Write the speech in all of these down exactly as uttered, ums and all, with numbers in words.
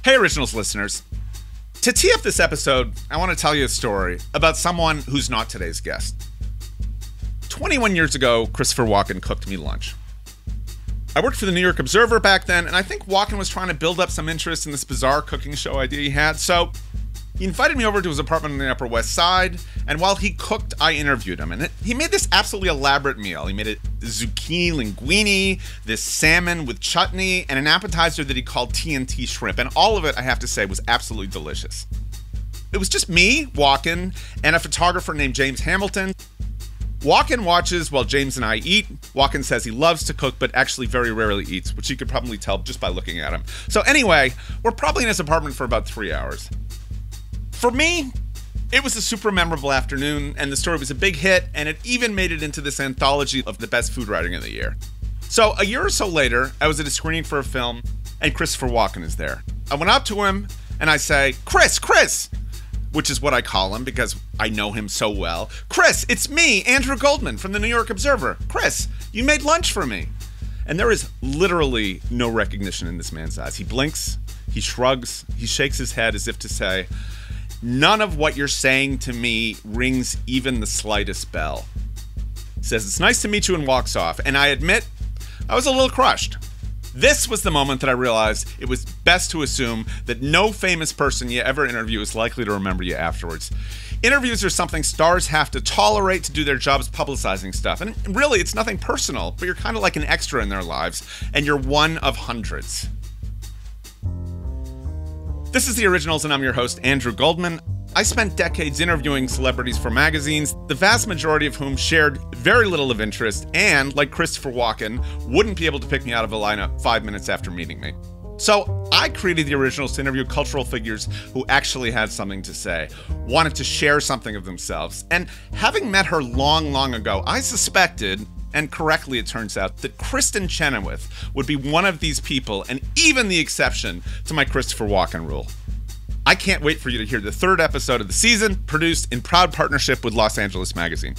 Hey, Originals listeners. To tee up this episode, I want to tell you a story about someone who's not today's guest. twenty-one years ago, Christopher Walken cooked me lunch. I worked for the New York Observer back then, and I think Walken was trying to build up some interest in this bizarre cooking show idea he had, so he invited me over to his apartment on the Upper West Side, and while he cooked, I interviewed him. And it, he made this absolutely elaborate meal. He made a zucchini linguine, this salmon with chutney, and an appetizer that he called T N T shrimp. And all of it, I have to say, was absolutely delicious. It was just me, Walken, and a photographer named James Hamilton. Walken watches while James and I eat. Walken says he loves to cook, but actually very rarely eats, which you could probably tell just by looking at him. So anyway, we're probably in his apartment for about three hours. For me, it was a super memorable afternoon, and the story was a big hit, and it even made it into this anthology of the best food writing of the year. So a year or so later, I was at a screening for a film, and Christopher Walken is there. I went up to him, and I say, Chris, Chris, which is what I call him because I know him so well. Chris, it's me, Andrew Goldman from the New York Observer. Chris, you made lunch for me. And there is literally no recognition in this man's eyes. He blinks, he shrugs, he shakes his head as if to say, none of what you're saying to me rings even the slightest bell. He says, it's nice to meet you, and walks off. And I admit, I was a little crushed. This was the moment that I realized it was best to assume that no famous person you ever interview is likely to remember you afterwards. Interviews are something stars have to tolerate to do their jobs publicizing stuff. And really, it's nothing personal, but you're kind of like an extra in their lives, and you're one of hundreds. This is The Originals, and I'm your host, Andrew Goldman. I spent decades interviewing celebrities for magazines, the vast majority of whom shared very little of interest and, like Christopher Walken, wouldn't be able to pick me out of a lineup five minutes after meeting me. So I created The Originals to interview cultural figures who actually had something to say, wanted to share something of themselves. And having met her long, long ago, I suspected, and correctly it turns out, that Kristin Chenoweth would be one of these people, and even the exception to my Christopher Walken rule. I can't wait for you to hear the third episode of the season, produced in proud partnership with Los Angeles Magazine.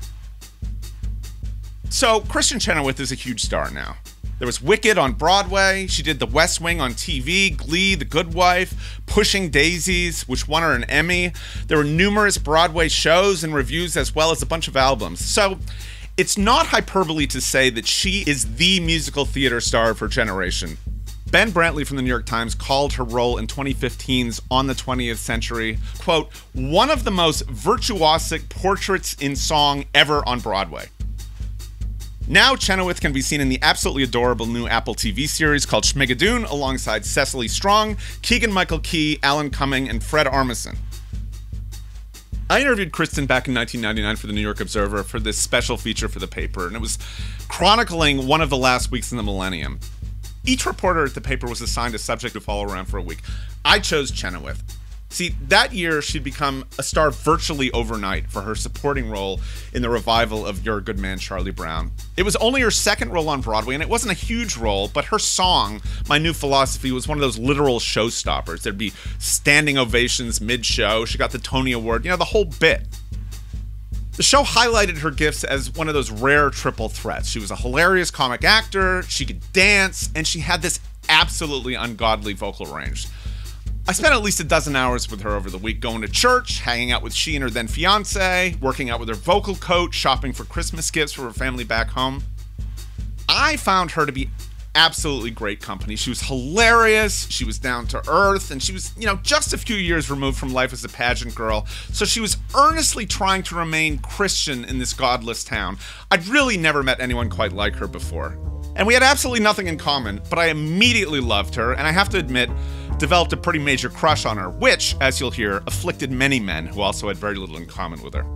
So, Kristin Chenoweth is a huge star now. There was Wicked on Broadway, she did The West Wing on T V, Glee, The Good Wife, Pushing Daisies, which won her an Emmy. There were numerous Broadway shows and reviews, as well as a bunch of albums. So, it's not hyperbole to say that she is the musical theater star of her generation. Ben Brantley from the New York Times called her role in twenty fifteen's On the twentieth Century, quote, one of the most virtuosic portraits in song ever on Broadway. Now Chenoweth can be seen in the absolutely adorable new Apple T V series called Schmigadoon alongside Cecily Strong, Keegan-Michael Key, Alan Cumming, and Fred Armisen. I interviewed Kristin back in nineteen ninety-nine for the New York Observer for this special feature for the paper, and it was chronicling one of the last weeks in the millennium. Each reporter at the paper was assigned a subject to follow around for a week. I chose Chenoweth. See, that year she'd become a star virtually overnight for her supporting role in the revival of You're a Good Man, Charlie Brown. It was only her second role on Broadway, and it wasn't a huge role, but her song, My New Philosophy, was one of those literal showstoppers. There'd be standing ovations mid-show. She got the Tony Award, you know, the whole bit. The show highlighted her gifts as one of those rare triple threats. She was a hilarious comic actor, she could dance, and she had this absolutely ungodly vocal range. I spent at least a dozen hours with her over the week, going to church, hanging out with she and her then fiance, working out with her vocal coach, shopping for Christmas gifts for her family back home. I found her to be absolutely great company. She was hilarious, she was down to earth, and she was, you know, just a few years removed from life as a pageant girl, so she was earnestly trying to remain Christian in this godless town. I'd really never met anyone quite like her before. And we had absolutely nothing in common, but I immediately loved her, and I have to admit, developed a pretty major crush on her, which, as you'll hear, afflicted many men who also had very little in common with her.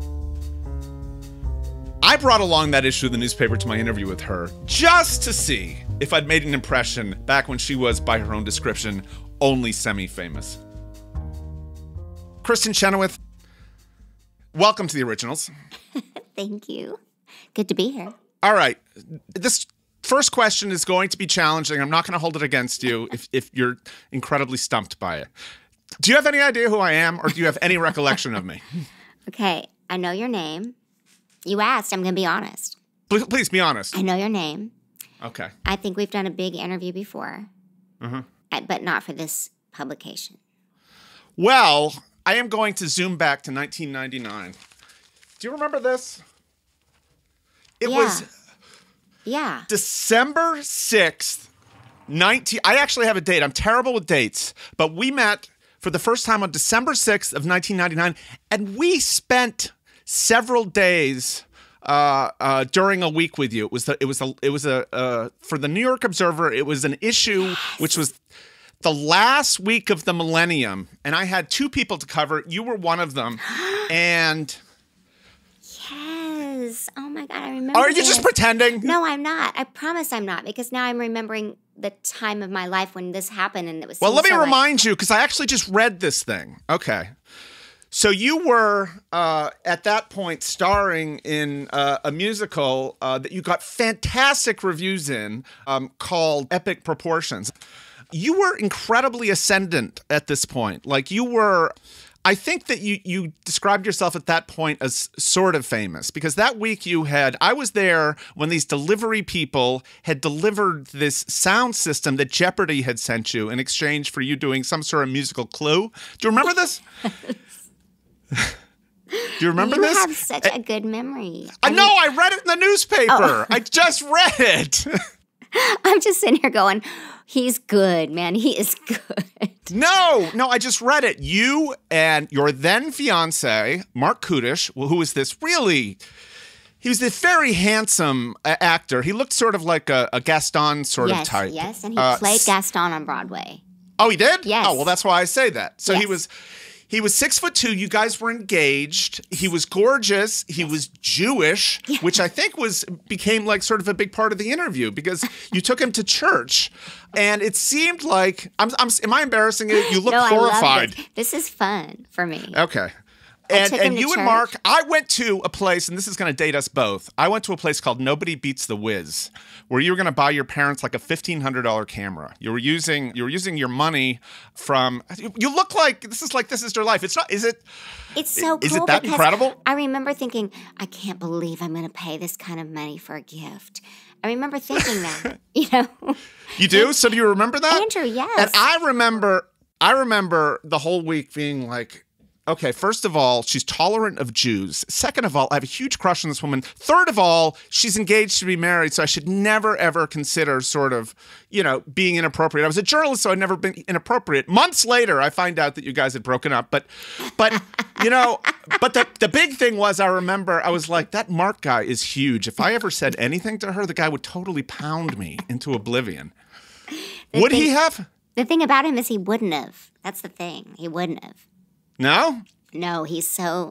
I brought along that issue of the newspaper to my interview with her just to see if I'd made an impression back when she was, by her own description, only semi-famous. Kristin Chenoweth, welcome to The Originals. Thank you. Good to be here. All right. This first question is going to be challenging. I'm not going to hold it against you if, if you're incredibly stumped by it. Do you have any idea who I am, or do you have any recollection of me? Okay, I know your name. You asked, I'm going to be honest. Please, please be honest. I know your name. Okay. I think we've done a big interview before, Mm-hmm. I, but not for this publication? Well, I am going to zoom back to nineteen ninety-nine. Do you remember this? It Yeah. was Yeah. December sixth, nineteen. I actually have a date. I'm terrible with dates, but we met for the first time on December sixth of nineteen ninety-nine, and we spent several days uh, uh, during a week with you. It was the, it was a, it was a uh, for the New York Observer. It was an issue yes. which was the last week of the millennium, and I had two people to cover. You were one of them, and. Yes. Oh my God, I remember. Are you this. just pretending? No, I'm not. I promise I'm not, because now I'm remembering the time of my life when this happened, and it was. Well, let me so remind like- you, because I actually just read this thing. Okay. So you were, uh, at that point, starring in uh, a musical uh, that you got fantastic reviews in um, called Epic Proportions. You were incredibly ascendant at this point. Like, you were... I think that you you described yourself at that point as sort of famous, because that week you had, I was there when these delivery people had delivered this sound system that Jeopardy had sent you in exchange for you doing some sort of musical clue. Do you remember this? Do you remember you this? You have such a good memory. I, I know, I read it in the newspaper. Oh. I just read it. I'm just sitting here going, he's good, man. He is good. No, no, I just read it. You and your then fiance, Mark Kudish, who was this really, he was this very handsome uh, actor. He looked sort of like a, a Gaston sort yes, of type. Yes, and he uh, played Gaston on Broadway. Oh, he did? Yes. Oh, well, that's why I say that. So yes. he was... He was six foot two. You guys were engaged. He was gorgeous. He yes. was Jewish, yeah. which I think was became like sort of a big part of the interview, because you took him to church, and it seemed like I'm. I'm am I embarrassing you? You look no, horrified. I love this. This is fun for me. Okay. And, and you church. and Mark, I went to a place, and this is going to date us both. I went to a place called Nobody Beats the Wiz, where you were going to buy your parents like a fifteen hundred dollars camera. You were using you were using your money from. You look like this is like this is your life. It's not. Is it? It's so cool. Is it that incredible? I remember thinking, I can't believe I'm going to pay this kind of money for a gift. I remember thinking that. You know. You do? So do you remember that, Andrew? Yes. And I remember. I remember the whole week being like, okay, first of all, she's tolerant of Jews. Second of all, I have a huge crush on this woman. Third of all, she's engaged to be married, so I should never, ever consider sort of, you know, being inappropriate. I was a journalist, so I'd never been inappropriate. Months later, I find out that you guys had broken up. But, but you know, but the, the big thing was, I remember, I was like, that Mark guy is huge. If I ever said anything to her, the guy would totally pound me into oblivion. The would thing, he have? The thing about him is he wouldn't have. That's the thing. He wouldn't have. No? No, he's so,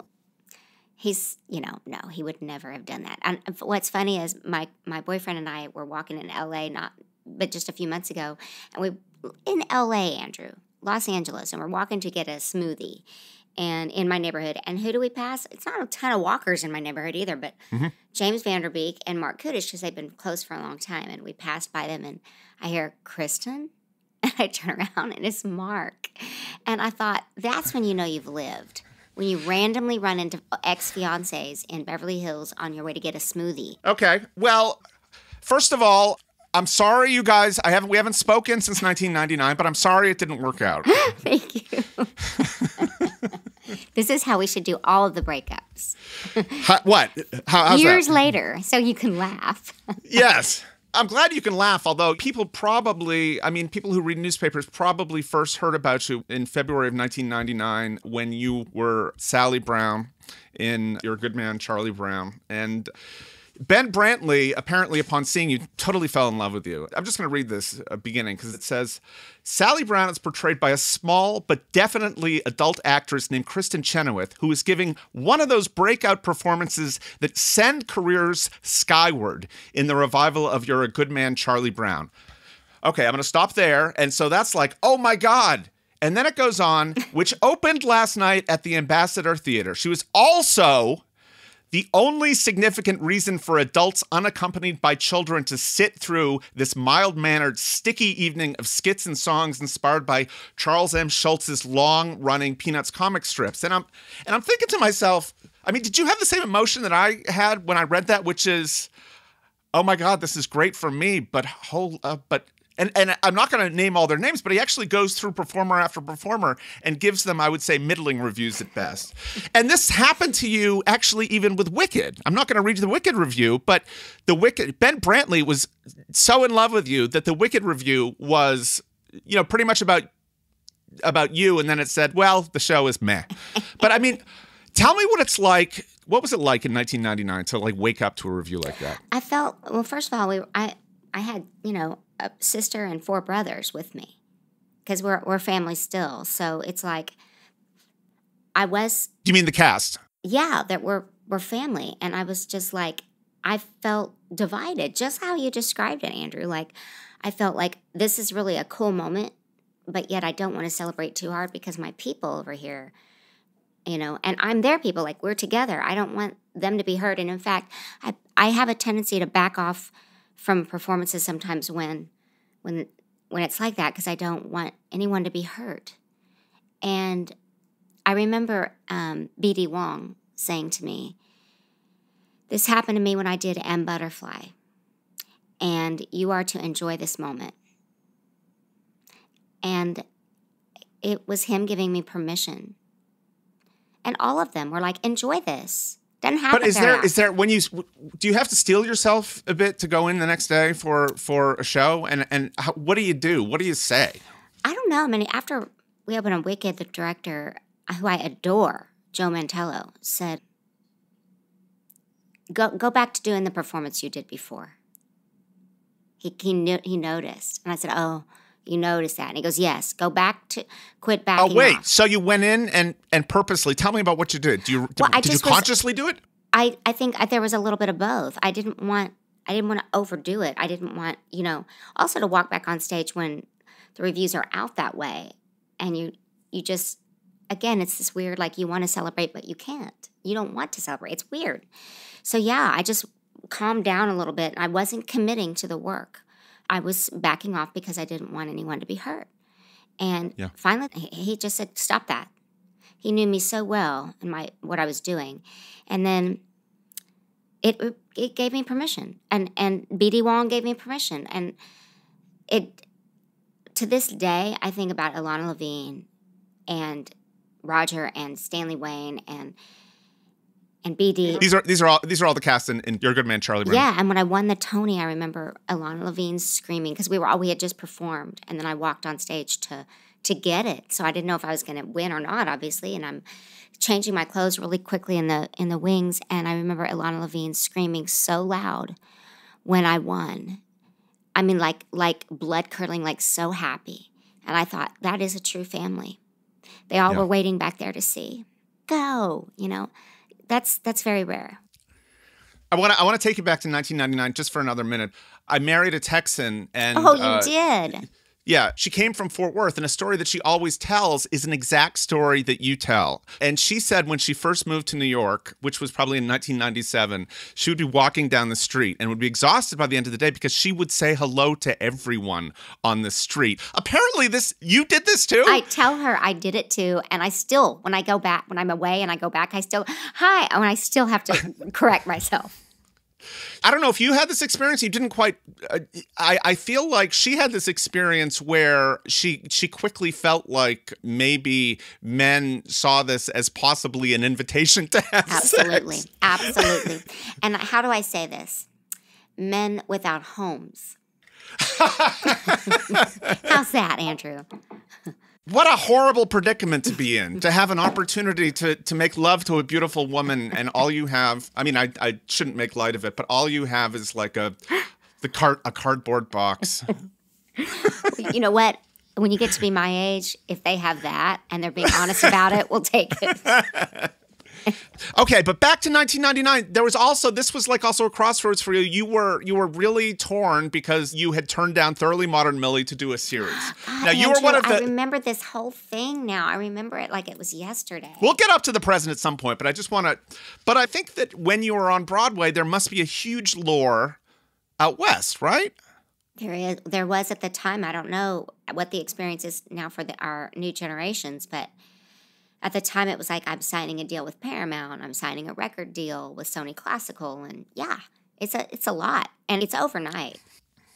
he's, you know, no, he would never have done that. And what's funny is my, my boyfriend and I were walking in L A, not, but just a few months ago, and we, in L A, Andrew, Los Angeles, and we're walking to get a smoothie, and in my neighborhood, and who do we pass? It's not a ton of walkers in my neighborhood either, but mm-hmm. James Vanderbeek and Mark Kudish, because they've been close for a long time, and we passed by them, and I hear, Kristin? And I turn around, and it's Mark. And I thought, that's when you know you've lived. When you randomly run into ex-fiancés in Beverly Hills on your way to get a smoothie. Okay. Well, first of all, I'm sorry, you guys. I haven't we haven't spoken since nineteen ninety-nine, but I'm sorry it didn't work out. Thank you. This is how we should do all of the breakups. How, what? How, how's Years that? later, so you can laugh. Yes. I'm glad you can laugh, although people probably, I mean, people who read newspapers probably first heard about you in February of nineteen ninety-nine when you were Sally Brown in Your Good Man, Charlie Brown. And Ben Brantley, apparently upon seeing you, totally fell in love with you. I'm just going to read this uh, beginning because it says, Sally Brown is portrayed by a small but definitely adult actress named Kristin Chenoweth, who is giving one of those breakout performances that send careers skyward in the revival of You're a Good Man, Charlie Brown. Okay, I'm going to stop there. And so that's like, oh my God. And then it goes on, which opened last night at the Ambassador Theater. She was also the only significant reason for adults unaccompanied by children to sit through this mild-mannered, sticky evening of skits and songs inspired by Charles M. Schultz's long-running Peanuts comic strips. And I'm and I'm thinking to myself, I mean, did you have the same emotion that I had when I read that, which is, oh my God, this is great for me, but whole, uh, but And and I'm not going to name all their names, but he actually goes through performer after performer and gives them, I would say, middling reviews at best. And this happened to you actually even with Wicked. I'm not going to read you the Wicked review, but the Wicked, Ben Brantley was so in love with you that the Wicked review was, you know, pretty much about about you, and then it said, well, the show is meh. But I mean, tell me what it's like. What was it like in nineteen ninety-nine to like wake up to a review like that? I felt, well, first of all, we I I had, you know, a sister and four brothers with me because we're we're family still. So it's like I was. Do you mean the cast? Yeah, that we're we're family, and I was just like I felt divided, just how you described it, Andrew. Like I felt like this is really a cool moment, but yet I don't want to celebrate too hard because my people over here, you know, and I'm their people. Like we're together. I don't want them to be hurt, and in fact, I I have a tendency to back off from performances sometimes when when when it's like that because I don't want anyone to be hurt. And I remember um, B D Wong saying to me, this happened to me when I did M Butterfly, and you are to enjoy this moment. And it was him giving me permission. And all of them were like, enjoy this. Doesn't happen But is very there often. is there when you do you have to steel yourself a bit to go in the next day for for a show and and how, what do you do? What do you say? I don't know. I mean, after we opened on Wicked, the director, who I adore, Joe Mantello, said, "Go go back to doing the performance you did before." He he knew, he noticed, and I said, "Oh, you noticed that?" And he goes, "Yes. Go back to quit backing Oh wait, off." so you went in and and purposely tell me about what you did. Do you Well, did, I did you just was- consciously do it? I, I think there was a little bit of both. I didn't want I didn't want to overdo it. I didn't want, you know, also to walk back on stage when the reviews are out that way. And you you just, again, it's this weird, like you want to celebrate, but you can't. You don't want to celebrate. It's weird. So yeah, I just calmed down a little bit. I wasn't committing to the work. I was backing off because I didn't want anyone to be hurt. And Yeah. finally, he he just said, stop that. He knew me so well and my what I was doing. And then it it gave me permission. And and B D Wong gave me permission. And it to this day, I think about Ilana Levine and Roger and Stanley Wayne and and B D. These are these are all these are all the cast in, in Your Good Man, Charlie Brown. Yeah, and when I won the Tony, I remember Ilana Levine screaming because we were all we had just performed, and then I walked on stage to to get it. So I didn't know if I was going to win or not, obviously. And I'm changing my clothes really quickly in the in the wings, and I remember Ilana Levine screaming so loud when I won. I mean, like like blood curdling, like so happy. And I thought that is a true family. They all Yeah. were waiting back there to see. Go, you know. That's that's very rare. I want to I want to take you back to nineteen ninety-nine just for another minute. I married a Texan, and Oh, you uh, did. Yeah, she came from Fort Worth, and a story that she always tells is an exact story that you tell. And she said when she first moved to New York, which was probably in nineteen ninety-seven, she would be walking down the street and would be exhausted by the end of the day because she would say hello to everyone on the street. Apparently, this you did this too? I tell her I did it too, and I still, when I go back, when I'm away and I go back, I still, hi, and I still have to correct myself. I don't know if you had this experience. You didn't quite. Uh, I I feel like she had this experience where she she quickly felt like maybe men saw this as possibly an invitation to have Absolutely, sex. absolutely. And how do I say this? Men without homes. How's that, Andrew? What a horrible predicament to be in, to have an opportunity to to make love to a beautiful woman, and all you have, I mean, I, I shouldn't make light of it, but all you have is like a the cart a cardboard box. You know what? When you get to be my age, if they have that and they're being honest about it, we'll take it. Okay, but back to nineteen ninety-nine. There was also this was like also a crossroads for you. You were you were really torn because you had turned down Thoroughly Modern Millie to do a series. God, now you Andrew, were one of the. I remember this whole thing now. I remember it like it was yesterday. We'll get up to the present at some point, but I just want to. But I think that when you were on Broadway, there must be a huge lore out west, right? There is, there was at the time. I don't know what the experience is now for the, our new generations, but at the time it was like I'm signing a deal with Paramount, I'm signing a record deal with Sony Classical, and yeah, it's a it's a lot, and it's overnight.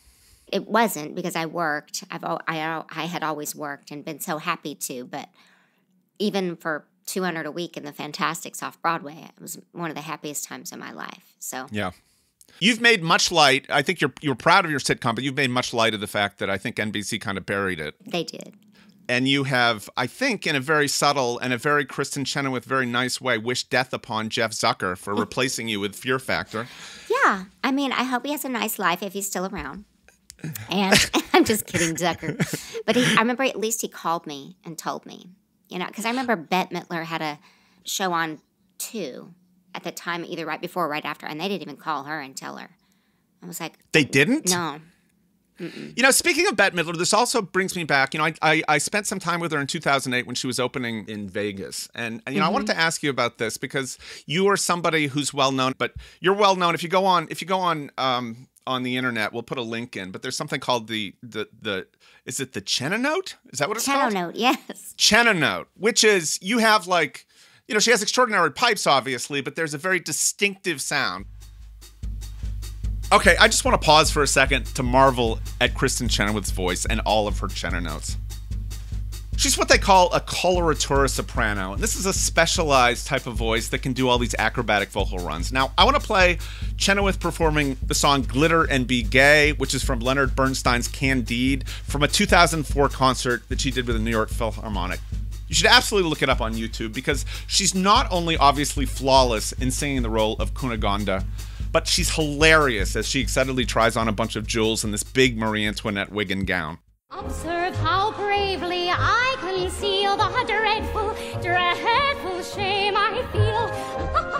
It wasn't because I worked. I've al- I, al- I had always worked and been so happy to, but even for two hundred a week in the Fantastics off Broadway, it was one of the happiest times of my life. So Yeah. You've made much light. I think you're you're proud of your sitcom, but you've made much light of the fact that I think N B C kind of buried it. they did. And you have, I think, in a very subtle and a very Kristin Chenoweth, very nice way, wished death upon Jeff Zucker for replacing you with Fear Factor. Yeah. I mean, I hope he has a nice life if he's still around. And I'm just kidding, Zucker. But he, I remember at least he called me and told me, you know, because I remember Bette Midler had a show on two at the time, either right before or right after, and they didn't even call her and tell her. I was like, They didn't? no. Mm-mm. You know, speaking of Bette Midler, this also brings me back. You know, I, I, I spent some time with her in two thousand eight when she was opening in Vegas. And, and you know, mm-hmm. I wanted to ask you about this because you are somebody who's well known, but you're well known. If you go on, if you go on, um, on the internet, we'll put a link in, but there's something called the, the, the, is it the Chenoweth? Is that what it's called? Chenoweth, yes. Chenoweth, which is, you have like, you know, she has extraordinary pipes, obviously, but there's a very distinctive sound. Okay, I just want to pause for a second to marvel at Kristin Chenoweth's voice and all of her Chenoweths. She's what they call a coloratura soprano, and this is a specialized type of voice that can do all these acrobatic vocal runs. Now, I want to play Chenoweth performing the song Glitter and Be Gay, which is from Leonard Bernstein's Candide, from a two thousand four concert that she did with the New York Philharmonic. You should absolutely look it up on YouTube because she's not only obviously flawless in singing the role of Cunegonde, but she's hilarious as she excitedly tries on a bunch of jewels in this big Marie Antoinette wig and gown. Observe how bravely I conceal the dreadful, dreadful shame I feel.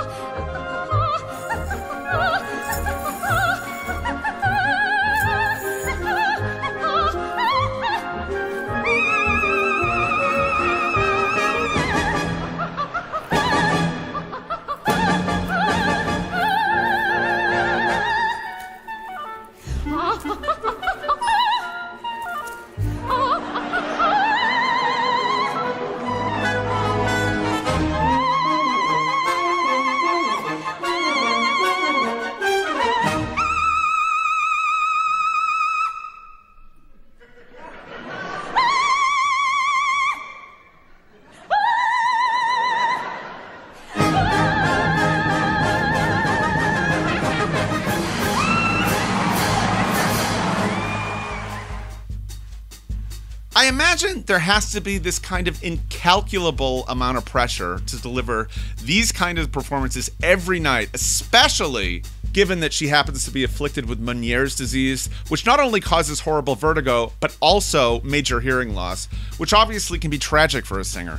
I imagine there has to be this kind of incalculable amount of pressure to deliver these kind of performances every night, especially given that she happens to be afflicted with Meniere's disease, which not only causes horrible vertigo, but also major hearing loss, which obviously can be tragic for a singer.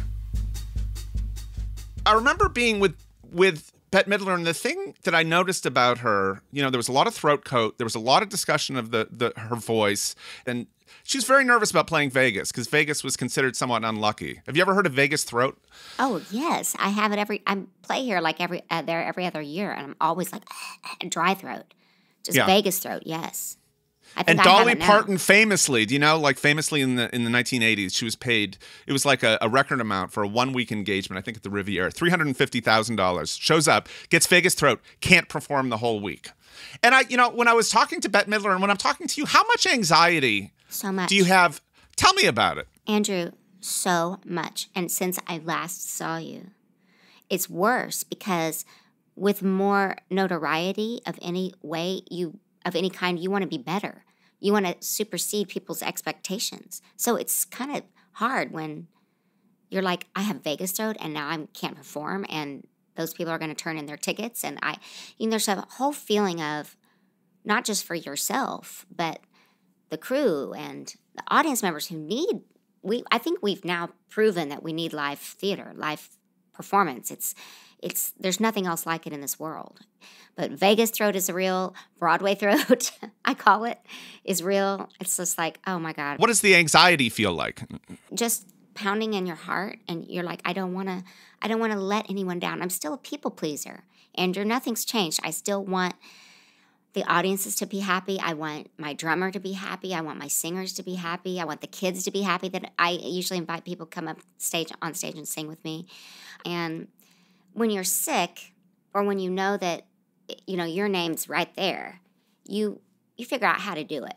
I remember being with with Bette Midler, and the thing that I noticed about her, you know, there was a lot of throat coat, there was a lot of discussion of the, the her voice, and she's very nervous about playing Vegas because Vegas was considered somewhat unlucky. Have you ever heard of Vegas throat? Oh, yes. I have it every, I play here like every, uh, there every other year, and I'm always like, dry throat. Just Yeah. Vegas throat, yes. I think And I have Dolly it now. Parton famously, do you know, like famously in the in the nineteen eighties, she was paid, it was like a, a record amount for a one-week engagement, I think at the Riviera, three hundred fifty thousand dollars. Shows up, gets Vegas throat, can't perform the whole week. And I, you know, when I was talking to Bette Midler and when I'm talking to you, how much anxiety So much. do you have? Tell me about it. Andrew, so much. And since I last saw you, it's worse because with more notoriety of any way you of any kind, you want to be better. You want to supersede people's expectations. So it's kind of hard when you're like, I have Vegas throat and now I can't perform and those people are going to turn in their tickets. And I, you know, there's a whole feeling of not just for yourself, but the crew and the audience members who need, we, I think we've now proven that we need live theater, live performance. It's, it's, there's nothing else like it in this world. But Vegas throat is real. Broadway throat, I call it, is real. It's just like, oh my God. What does the anxiety feel like? Just pounding in your heart, and you're like, I don't want to, I don't want to let anyone down. I'm still a people pleaser, Andrew. Nothing's changed. I still want the audiences to be happy. I want my drummer to be happy. I want my singers to be happy. I want the kids to be happy. That I usually invite people to come up stage on stage and sing with me. And when you're sick, or when you know that, you know, your name's right there, you you figure out how to do it.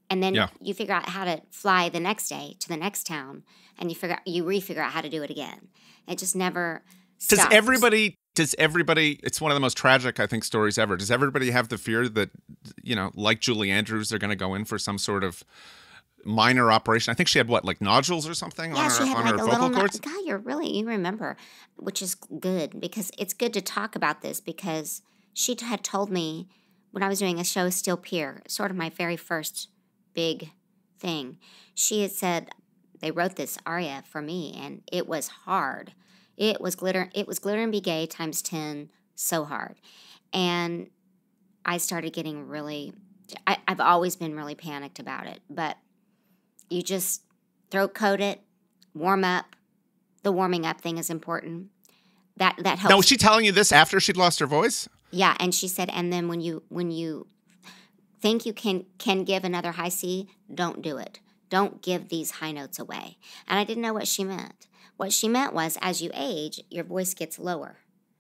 And then Yeah. you figure out how to fly the next day to the next town, and you figure you re-figure out how to do it again. It just never stops. Does everybody, does everybody, it's one of the most tragic, I think, stories ever. Does everybody have the fear that, you know, like Julie Andrews, they're going to go in for some sort of minor operation? I think she had what, like nodules or something Yeah, on she her, had on like her a vocal little. No- cords? God, you're really you remember, which is good because it's good to talk about this because she t- had told me when I was doing a show, Still Pier, sort of my very first big thing. She had said they wrote this aria for me, and it was hard. It was glitter. It was Glitter and Be Gay times ten, so hard, and I started getting really. I, I've always been really panicked about it, but you just throat coat it, warm up. The warming up thing is important. That that helps. Now, was she telling you this after she'd lost her voice? Yeah, and she said, and then when you when you think you can can give another high C, don't do it. Don't give these high notes away. And I didn't know what she meant. What she meant was, as you age, your voice gets lower.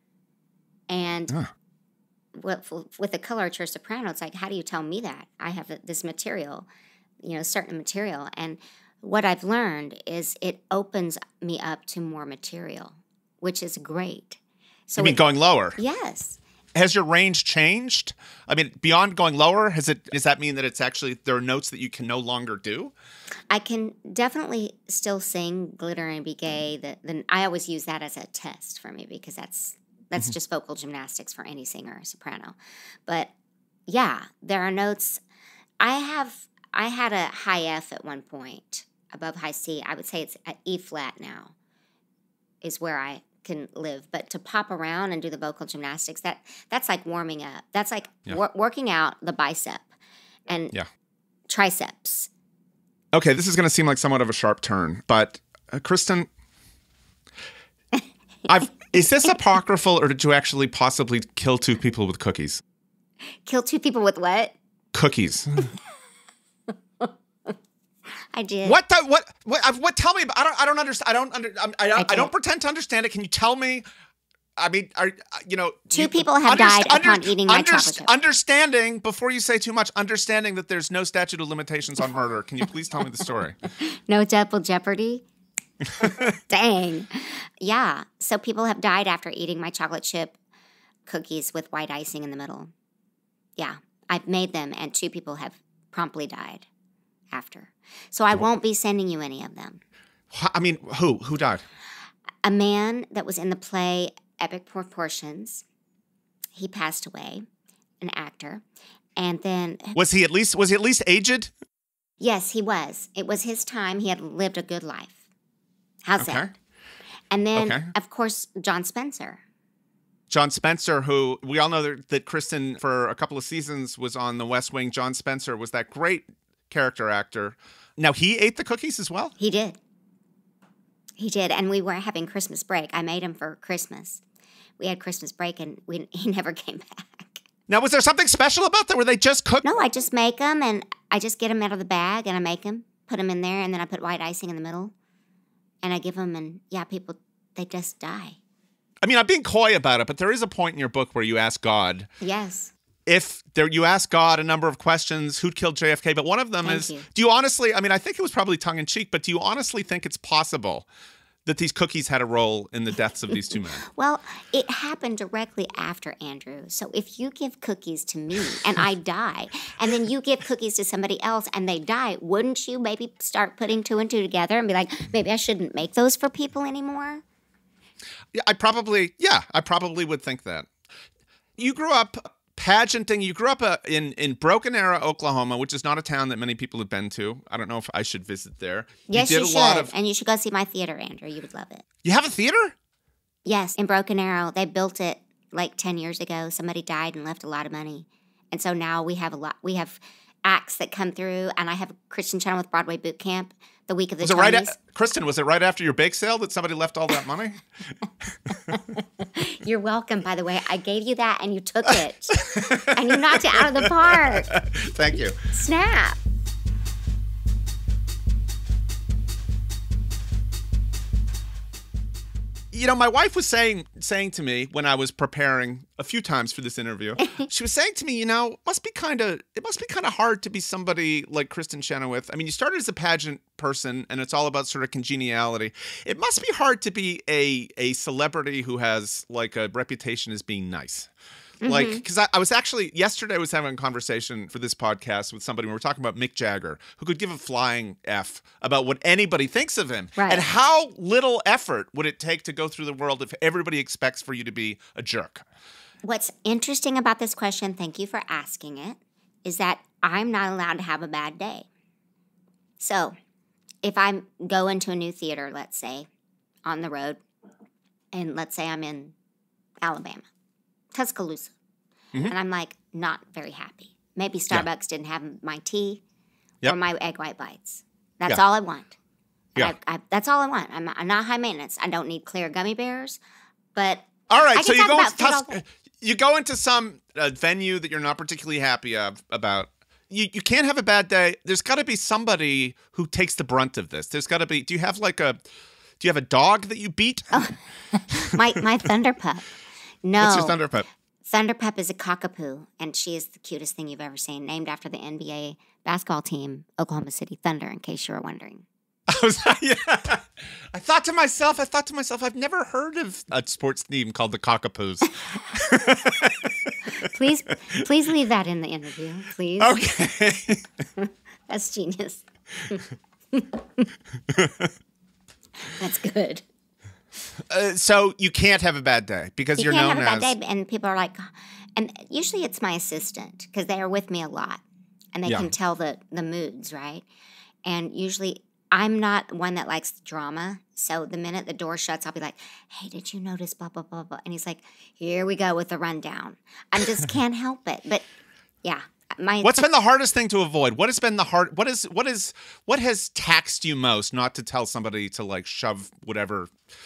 And Huh. with, with the colorature soprano, it's like, how do you tell me that? I have this material, you know, certain material. And what I've learned is it opens me up to more material, which is great. So You mean it- going lower? Yes. Has your range changed? I mean, beyond going lower, has it? Does that mean that it's actually there are notes that you can no longer do? I can definitely still sing Glitter and Be Gay. The, the, I always use that as a test for me because that's that's Mm-hmm. just vocal gymnastics for any singer, soprano. But yeah, there are notes. I have I had a high F at one point above high C. I would say it's at E flat now is where I can live. But to pop around and do the vocal gymnastics, that that's like warming up. That's like Yeah. wor- working out the bicep and Yeah. triceps. Okay, this is going to seem like somewhat of a sharp turn, but uh, Kristin, I've is this apocryphal, or did you actually possibly kill two people with cookies? Kill two people with what? Cookies. I did. What the what what I've- what? Tell me about. I don't I don't understand. I don't under. I'm- I, I, I did. don't pretend to understand it. Can you tell me? I mean, are you know? Two you- people have died upon eating my chocolate chip. Understanding before you say too much. Understanding that there's no statute of limitations on murder. Can you please tell me the story? No double jeopardy? Dang. Yeah. So people have died after eating my chocolate chip cookies with white icing in the middle. Yeah. I've made them, and two people have promptly died after. So I won't be sending you any of them. I mean, who who died? A man that was in the play Epic Proportions, he passed away, an actor. And then, Was he at least was he at least aged? yes, he was. It was his time. He had lived a good life. How's Okay. that? And then, Okay. of course, John Spencer. John Spencer, who we all know that, that Kristin for a couple of seasons was on The West Wing. John Spencer was that great character actor. Now he ate the cookies as well? He did. He did. And we were having Christmas break. I made him for Christmas. We had Christmas break, and we, he never came back. Now, was there something special about that? Were they just cooked? No, I just make them, and I just get them out of the bag, and I make them, put them in there, and then I put white icing in the middle. And I give them, and yeah, people, they just die. I mean, I'm being coy about it, but there is a point in your book where you ask God Yes. if there you ask God a number of questions, who'd killed J F K, but one of them Thank is, you. do you honestly, I mean, I think it was probably tongue in cheek, but do you honestly think it's possible that these cookies had a role in the deaths of these two men? Well, it happened directly after Andrew. So if you give cookies to me and I die, and then you give cookies to somebody else and they die, wouldn't you maybe start putting two and two together and be like, maybe I shouldn't make those for people anymore? Yeah, I probably, yeah, I probably would think that. You grew up pageanting. You grew up uh, in, in Broken Arrow, Oklahoma, which is not a town that many people have been to. I don't know if I should visit there. Yes, you you, did a should. lot of. And you should go see my theater, Andrew. You would love it. You have a theater? Yes, in Broken Arrow. They built it like ten years ago. Somebody died and left a lot of money. And so now we have a lot. We have acts that come through, and I have Kristin Chenoweth Broadway boot camp the week of the Was it right, Tonys. a- Kristin? Was it right after your bake sale that somebody left all that money? You're welcome, by the way. I gave you that, and you took it. And you knocked it out of the park. Thank you. Snap. You know, my wife was saying saying to me when I was preparing a few times for this interview, she was saying to me, you know, must be kind of it must be kind of hard to be somebody like Kristin Chenoweth. I mean, you started as a pageant person, and it's all about sort of congeniality. It must be hard to be a a celebrity who has like a reputation as being nice. Mm-hmm. Like, because I, I was actually, yesterday I was having a conversation for this podcast with somebody. We were talking about Mick Jagger, who could give a flying F about what anybody thinks of him. Right. And how little effort would it take to go through the world if everybody expects for you to be a jerk? What's interesting about this question, thank you for asking it, is that I'm not allowed to have a bad day. So if I go into a new theater, let's say, on the road, and let's say I'm in Alabama, Tuscaloosa. Mm-hmm. And I'm like not very happy. Maybe Starbucks yeah. didn't have my tea yep. or my egg white bites. That's yeah. all I want. And yeah. I, I, that's all I want. I'm, I'm not high maintenance. I don't need clear gummy bears. But all right, I so can you go into Tus- Tus- you go into some uh, venue that you're not particularly happy of, about. You you can't have a bad day. There's got to be somebody who takes the brunt of this. There's got to be. Do you have like a? Do you have a dog that you beat? Oh, my my thunder pup. No. What's your thunder pup? Thunder pup is a cockapoo, and she is the cutest thing you've ever seen, named after the N B A basketball team, Oklahoma City Thunder, in case you were wondering. I was, yeah. I thought to myself, I thought to myself, I've never heard of a sports team called the Cockapoos. please, please leave that in the interview, please. Okay. That's genius. That's good. Uh, so you can't have a bad day because you you're can't known have a as... bad day, and people are like, and usually it's my assistant because they are with me a lot, and they yeah. can tell the the moods, right? And usually I'm not one that likes the drama, so the minute the door shuts, I'll be like, "Hey, did you notice blah blah blah blah?" And he's like, "Here we go with the rundown." I just can't help it, but yeah. My What's been the hardest thing to avoid? What has been the hard? What is what is what has taxed you most? Not to tell somebody to like shove whatever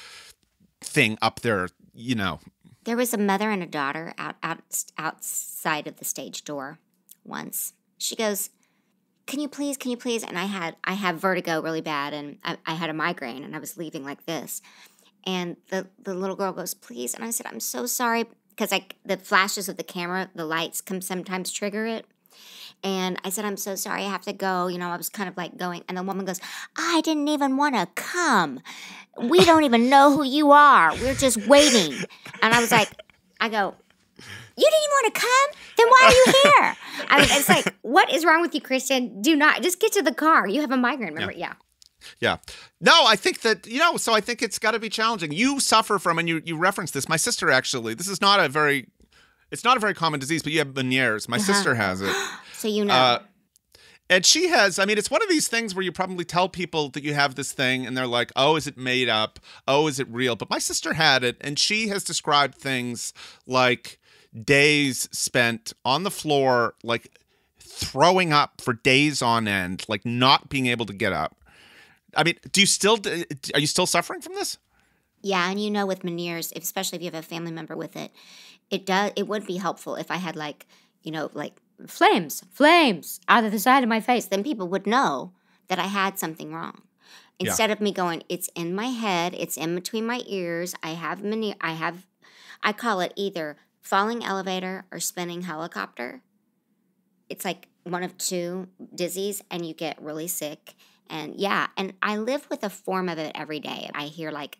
thing up there, you know. There was a mother and a daughter out, out outside of the stage door once. She goes, "Can you please? Can you please?" And I had I have vertigo really bad, and I, I had a migraine, and I was leaving like this. And the the little girl goes, "Please," and I said, "I'm so sorry," because like the flashes of the camera, the lights can sometimes trigger it. And I said, "I'm so sorry, I have to go." You know, I was kind of like going. And the woman goes, "I didn't even want to come. We don't even know who you are. We're just waiting." And I was like, I go, "You didn't want to come? Then why are you here?" I mean, it's like, what is wrong with you, Kristin? Do not, just get to the car. You have a migraine, remember? Yeah. Yeah. No, I think that, you know, so I think it's got to be challenging. You suffer from, and you, you referenced this, my sister actually, this is not a very, it's not a very common disease, but you have Meniere's. My uh-huh. sister has it. So you know. Uh, and she has, I mean, it's one of these things where you probably tell people that you have this thing and they're like, "Oh, is it made up? Oh, is it real?" But my sister had it, and she has described things like days spent on the floor, like throwing up for days on end, like not being able to get up. I mean, do you still, are you still suffering from this? Yeah, and you know with Meniere's, especially if you have a family member with it, it does, it would be helpful if I had like, you know, like, flames, flames out of the side of my face. Then people would know that I had something wrong. Instead yeah. of me going, it's in my head, it's in between my ears. I have many, I have, I call it either falling elevator or spinning helicopter. It's like one of two dizzies, and you get really sick. And yeah, and I live with a form of it every day. I hear like,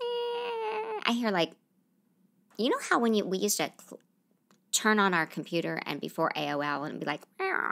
eh, I hear like, you know how when you we used to cl- turn on our computer and before A O L and be like,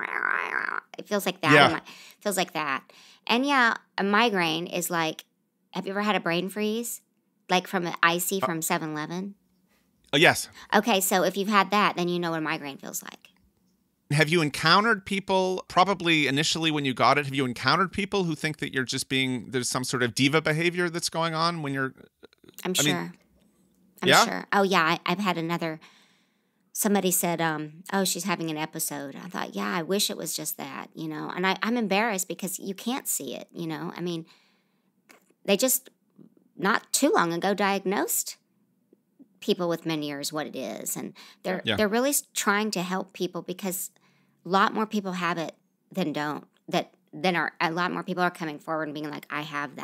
it feels like that. Yeah. My, feels like that. And yeah, a migraine is like, have you ever had a brain freeze? Like from an icy from seven eleven? Oh, yes. Okay, so if you've had that, then you know what a migraine feels like. Have you encountered people, probably initially when you got it, have you encountered people who think that you're just being, there's some sort of diva behavior that's going on when you're... I'm I sure. Mean, I'm yeah? sure. Oh, yeah, I, I've had another... Somebody said, um, "Oh, she's having an episode." I thought, yeah, I wish it was just that, you know. And I, I'm embarrassed because you can't see it, you know. I mean, they just, not too long ago, diagnosed people with Meniere's what it is. And they're yeah. they're really trying to help people because a lot more people have it than don't. That than are A lot more people are coming forward and being like, "I have that."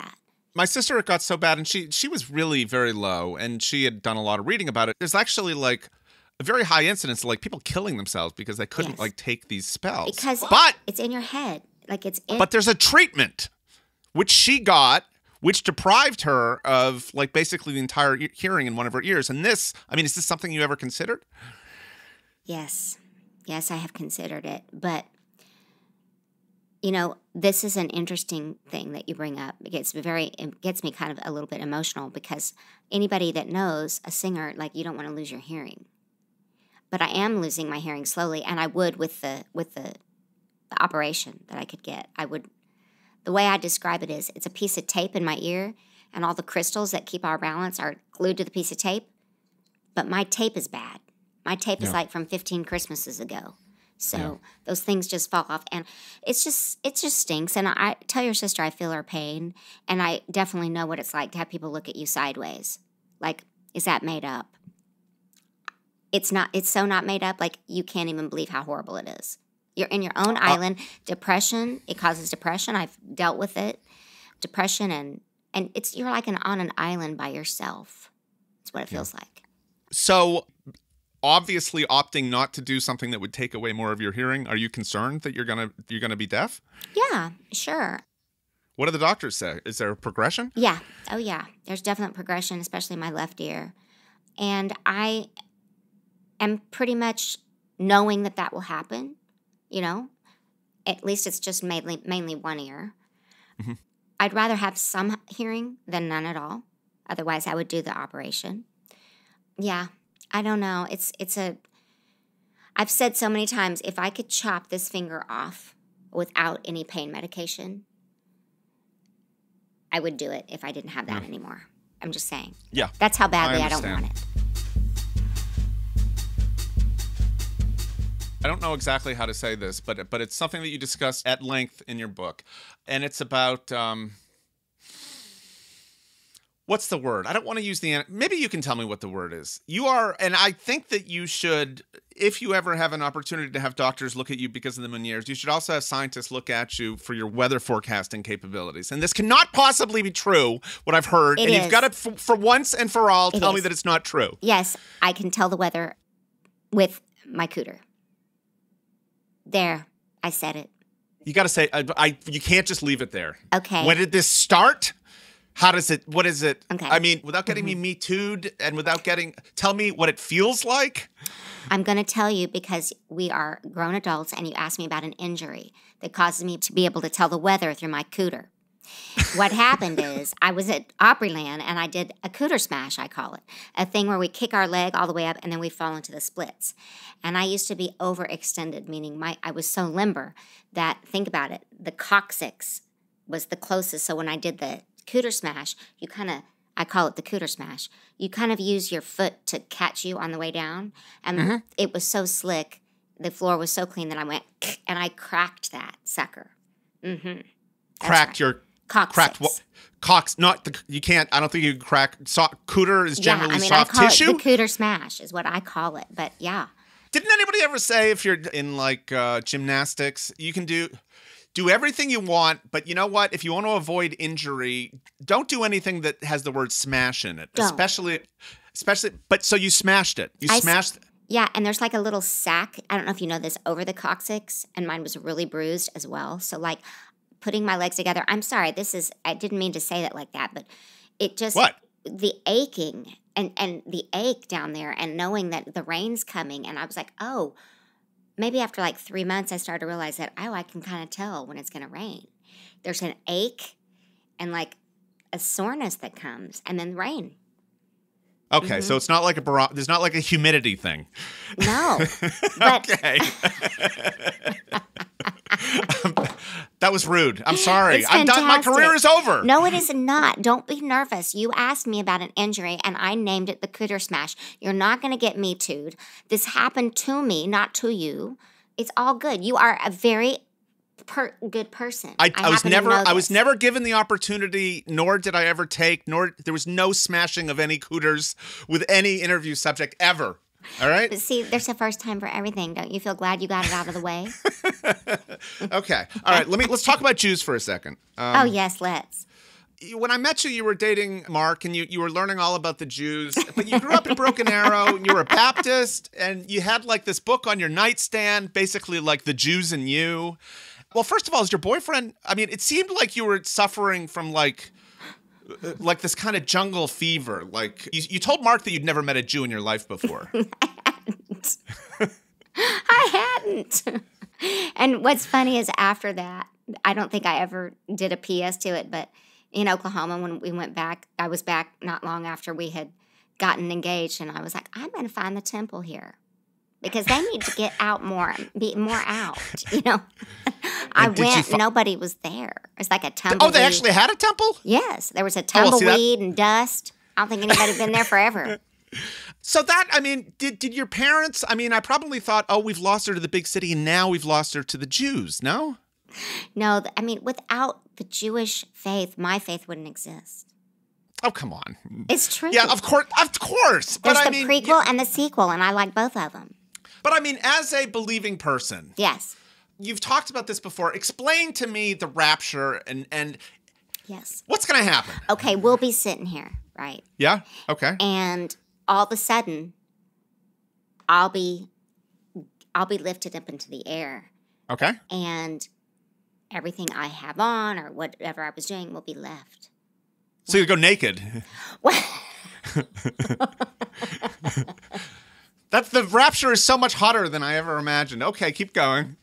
My sister, it got so bad, and she she was really very low, and she had done a lot of reading about it. There's actually like a very high incidence of like people killing themselves because they couldn't Yes. like take these spells. Because but it's in your head. Like it's in. but there's a treatment which she got, which deprived her of like basically the entire e- hearing in one of her ears. And this, I mean, is this something you ever considered? Yes. Yes, I have considered it. But, you know, this is an interesting thing that you bring up. It gets very, it gets me kind of a little bit emotional because anybody that knows a singer, like you don't want to lose your hearing. But I am losing my hearing slowly, and I would with the with the, the operation that I could get. I would, the way I describe it is it's a piece of tape in my ear, and all the crystals that keep our balance are glued to the piece of tape. But my tape is bad. My tape Yeah. is like from fifteen Christmases ago. So Yeah. those things just fall off, and it's just it just stinks. And I tell your sister I feel her pain, and I definitely know what it's like to have people look at you sideways. Like, is that made up? It's not. It's so not made up. Like you can't even believe how horrible it is. You're in your own island. Depression. It causes depression. I've dealt with it. Depression and and it's you're like an on an island by yourself. That's what it feels like. So obviously opting not to do something that would take away more of your hearing, are you concerned that you're gonna you're gonna be deaf? Yeah, sure. What do the doctors say? Is there a progression? Yeah. Oh, yeah. There's definite progression, especially in my left ear. And I am pretty much knowing that that will happen, you know. At least it's just mainly, mainly one ear. Mm-hmm. I'd rather have some hearing than none at all. Otherwise, I would do the operation. Yeah. I don't know. It's it's a... I've said so many times, if I could chop this finger off without any pain medication, I would do it if I didn't have that Yeah. anymore. I'm just saying. Yeah. That's how badly I, don't understand. want it. I don't know exactly how to say this, but but it's something that you discuss at length in your book, and it's about um, what's the word? I don't want to use the. Maybe you can tell me what the word is. You are, and I think that you should, if you ever have an opportunity to have doctors look at you because of the Meniere's, you should also have scientists look at you for your weather forecasting capabilities. And this cannot possibly be true. What I've heard, It and is. you've got to, for, for once and for all, It tell me is. that it's not true. Yes, I can tell the weather with my cooter. There, I said it. You got to say, I, I, you can't just leave it there. Okay. When did this start? How does it, what is it? Okay. I mean, without getting me Me Too'd and without getting, tell me what it feels like. I'm going to tell you because we are grown adults and you asked me about an injury that causes me to be able to tell the weather through my cooter. What happened is I was at Opryland and I did a cooter smash, I call it, a thing where we kick our leg all the way up and then we fall into the splits. And I used to be overextended, meaning my I was so limber that, think about it, the coccyx was the closest. So when I did the cooter smash, you kind of, I call it the cooter smash, you kind of use your foot to catch you on the way down. And Mm-hmm. it was so slick, the floor was so clean that I went, and I cracked that sucker. Mm-hmm. Cracked right. your, Coccyx. cracked what? Cox, not the, you can't, I don't think you can crack, so, cooter is Yeah, generally I mean, soft I call tissue. it the cooter smash is what I call it. But yeah, Didn't anybody ever say if you're in like uh, gymnastics, you can do do everything you want, but you know what? If you want to avoid injury, don't do anything that has the word smash in it. Don't. Especially, especially. But so you smashed it. You I s- smashed. yeah, and there's like a little sack. I don't know if you know this, over the coccyx, and mine was really bruised as well. So like putting my legs together. I'm sorry, this is. I didn't mean to say that like that, but it just What? the aching and and the ache down there, and knowing that the rain's coming, and I was like, oh. Maybe after like three months, I started to realize that, oh, I can kind of tell when it's going to rain. There's an ache and like a soreness that comes, and then rain. Okay, Mm-hmm. so it's not like a baro- there's not like a humidity thing. No. But Okay. That was rude. I'm sorry. It's I'm done. My fantastic. career is over. No, it is not. Don't be nervous. You asked me about an injury, and I named it the cooter smash. You're not going to get Me Too'd. This happened to me, not to you. It's all good. You are a very per- good person. I, I, was happen to never know I was this. never given the opportunity, nor did I ever take, nor there was no smashing of any cooters with any interview subject ever. All right? But see, there's a first time for everything. Don't you feel glad you got it out of the way? Okay. All right, let me let's talk about Jews for a second. Um, Oh, yes, let's. when I met you, you were dating Mark, and you, you were learning all about the Jews. But you grew up in Broken Arrow, and you were a Baptist, and you had like this book on your nightstand, basically like The Jews and You. Well, first of all, is your boyfriend, I mean, it seemed like you were suffering from like, like this kind of jungle fever. Like, you, you told Mark that you'd never met a Jew in your life before. I hadn't. I hadn't. And what's funny is after that, I don't think I ever did a P S to it, but in Oklahoma, when we went back, I was back not long after we had gotten engaged, and I was like, I'm going to find the temple here because they need to get out more, be more out, you know. I went, fi- nobody was there. It was like a tumbleweed. Oh, they actually had a temple? Yes, there was a tumbleweed oh, well, and dust. I don't think anybody had been there forever. So that, I mean, did did your parents, I mean, I probably thought, oh, we've lost her to the big city, and now we've lost her to the Jews, no? No, I mean, without the Jewish faith, my faith wouldn't exist. Oh, come on. It's true. Yeah, of course, of course. There's but the I mean, prequel yeah. and the sequel, and I like both of them. But I mean, as a believing person. Yes. You've talked about this before. Explain to me the rapture and, and yes. What's going to happen? Okay, we'll be sitting here, right? Yeah, okay. And all of a sudden, I'll be, I'll be lifted up into the air. Okay. And everything I have on or whatever I was doing will be left. So you go naked. What? That's the rapture is so much hotter than I ever imagined. Okay, keep going.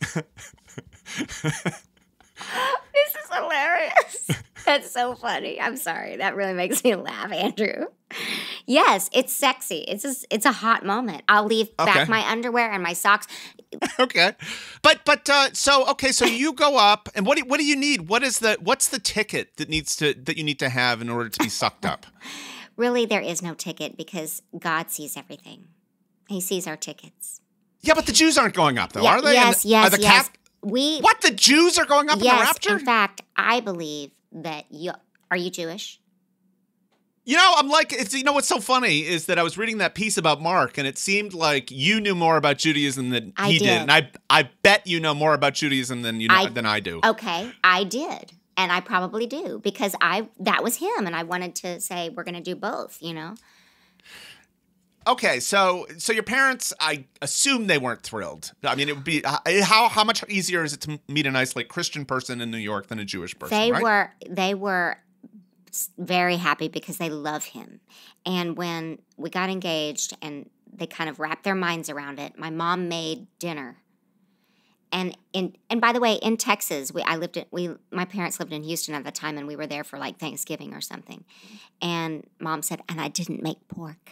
This is hilarious. That's so funny. I'm sorry. That really makes me laugh, Andrew. Yes, it's sexy. It's a, it's a hot moment. I'll leave okay. back my underwear and my socks. Okay, but but uh, so okay, so you go up, and what do what do you need? What is the what's the ticket that needs to that you need to have in order to be sucked up? Really, there is no ticket because God sees everything. He sees our tickets. Yeah, but the Jews aren't going up, though, yeah, are they? Yes, the, yes, are the yes. Catholic- we what the Jews are going up yes, in the rapture? In fact, I believe that you are you Jewish. You know, I'm like, it's, you know what's so funny is that I was reading that piece about Mark, and it seemed like you knew more about Judaism than I he did. did. And I I bet you know more about Judaism than you know, I, than I do. Okay, I did. And I probably do because I that was him, and I wanted to say we're going to do both, you know? Okay, so so your parents, I assume they weren't thrilled. I mean, it would be, how how much easier is it to meet a nice, like, Christian person in New York than a Jewish person, They right? were, they were very happy because they love him. And when we got engaged and they kind of wrapped their minds around it, my mom made dinner. And in and by the way, in Texas, we I lived in we my parents lived in Houston at the time, and we were there for like Thanksgiving or something. And Mom said, and I didn't make pork.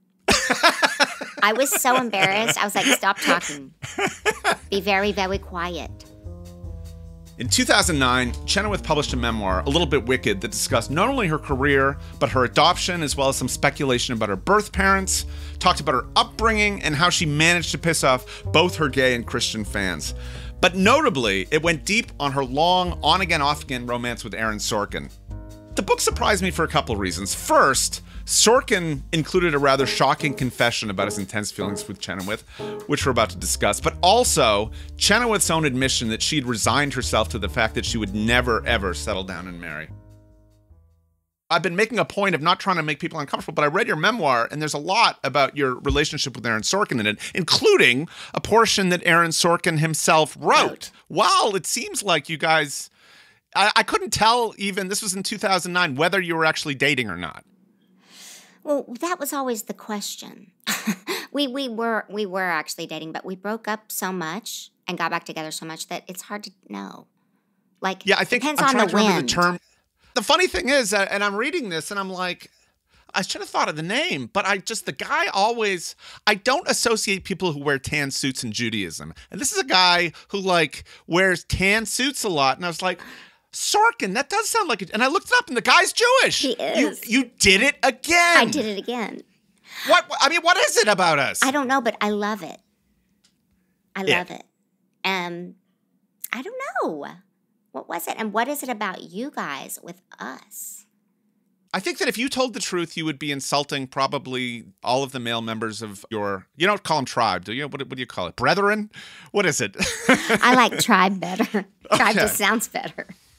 I was so embarrassed. I was like, stop talking. Be very, very quiet. In two thousand nine, Chenoweth published a memoir, A Little Bit Wicked, that discussed not only her career, but her adoption, as well as some speculation about her birth parents, talked about her upbringing, and how she managed to piss off both her gay and Christian fans. But notably, it went deep on her long, on-again, off-again romance with Aaron Sorkin. The book surprised me for a couple reasons. First, Sorkin included a rather shocking confession about his intense feelings with Chenoweth, which we're about to discuss, but also Chenoweth's own admission that she'd resigned herself to the fact that she would never, ever settle down and marry. I've been making a point of not trying to make people uncomfortable, but I read your memoir, and there's a lot about your relationship with Aaron Sorkin in it, including a portion that Aaron Sorkin himself wrote. Wrote. While it seems like you guys, I, I couldn't tell even, this was in two thousand nine, whether you were actually dating or not. Well, that was always the question. we we were we were actually dating, but we broke up so much and got back together so much that it's hard to know. Like, yeah, I think depends I'm on trying the to remember wind. the term. The funny thing is, uh, and I'm reading this, and I'm like, I should have thought of the name, but I just, the guy always, I don't associate people who wear tan suits in Judaism. And this is a guy who, like, wears tan suits a lot, and I was like, Sorkin, that does sound like it. And I looked it up, and the guy's Jewish. He is. You, you did it again. I did it again. What? I mean, what is it about us? I don't know, but I love it. I Yeah. love it. Um, I don't know. What was it? And what is it about you guys with us? I think that if you told the truth, you would be insulting probably all of the male members of your, you don't call them tribe, do you? What, what do you call it? Brethren? What is it? I like tribe better. Tribe Okay. just sounds better.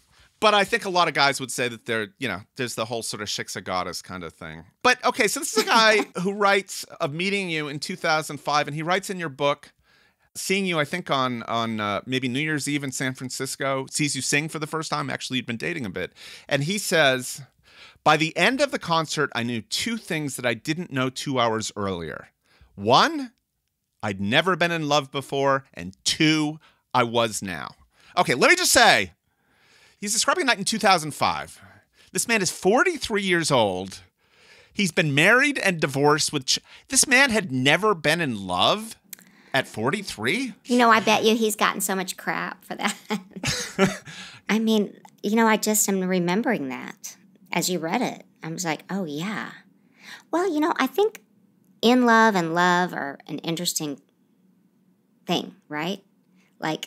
But I think a lot of guys would say that they're, you know, there's the whole sort of shiksa goddess kind of thing. But okay, so this is a guy who writes of meeting you in two thousand five, and he writes in your book, seeing you, I think, on on uh, maybe New Year's Eve in San Francisco, sees you sing for the first time. Actually, you'd been dating a bit. And he says, by the end of the concert, I knew two things that I didn't know two hours earlier. One, I'd never been in love before. And two, I was now. Okay, let me just say, he's describing a night in two thousand five. This man is forty-three years old. He's been married and divorced with... Ch- this man had never been in love at forty-three? You know, I bet you he's gotten so much crap for that. I mean, you know, I just am remembering that as you read it. I was like, oh, yeah. Well, you know, I think in love and love are an interesting thing, right? Like,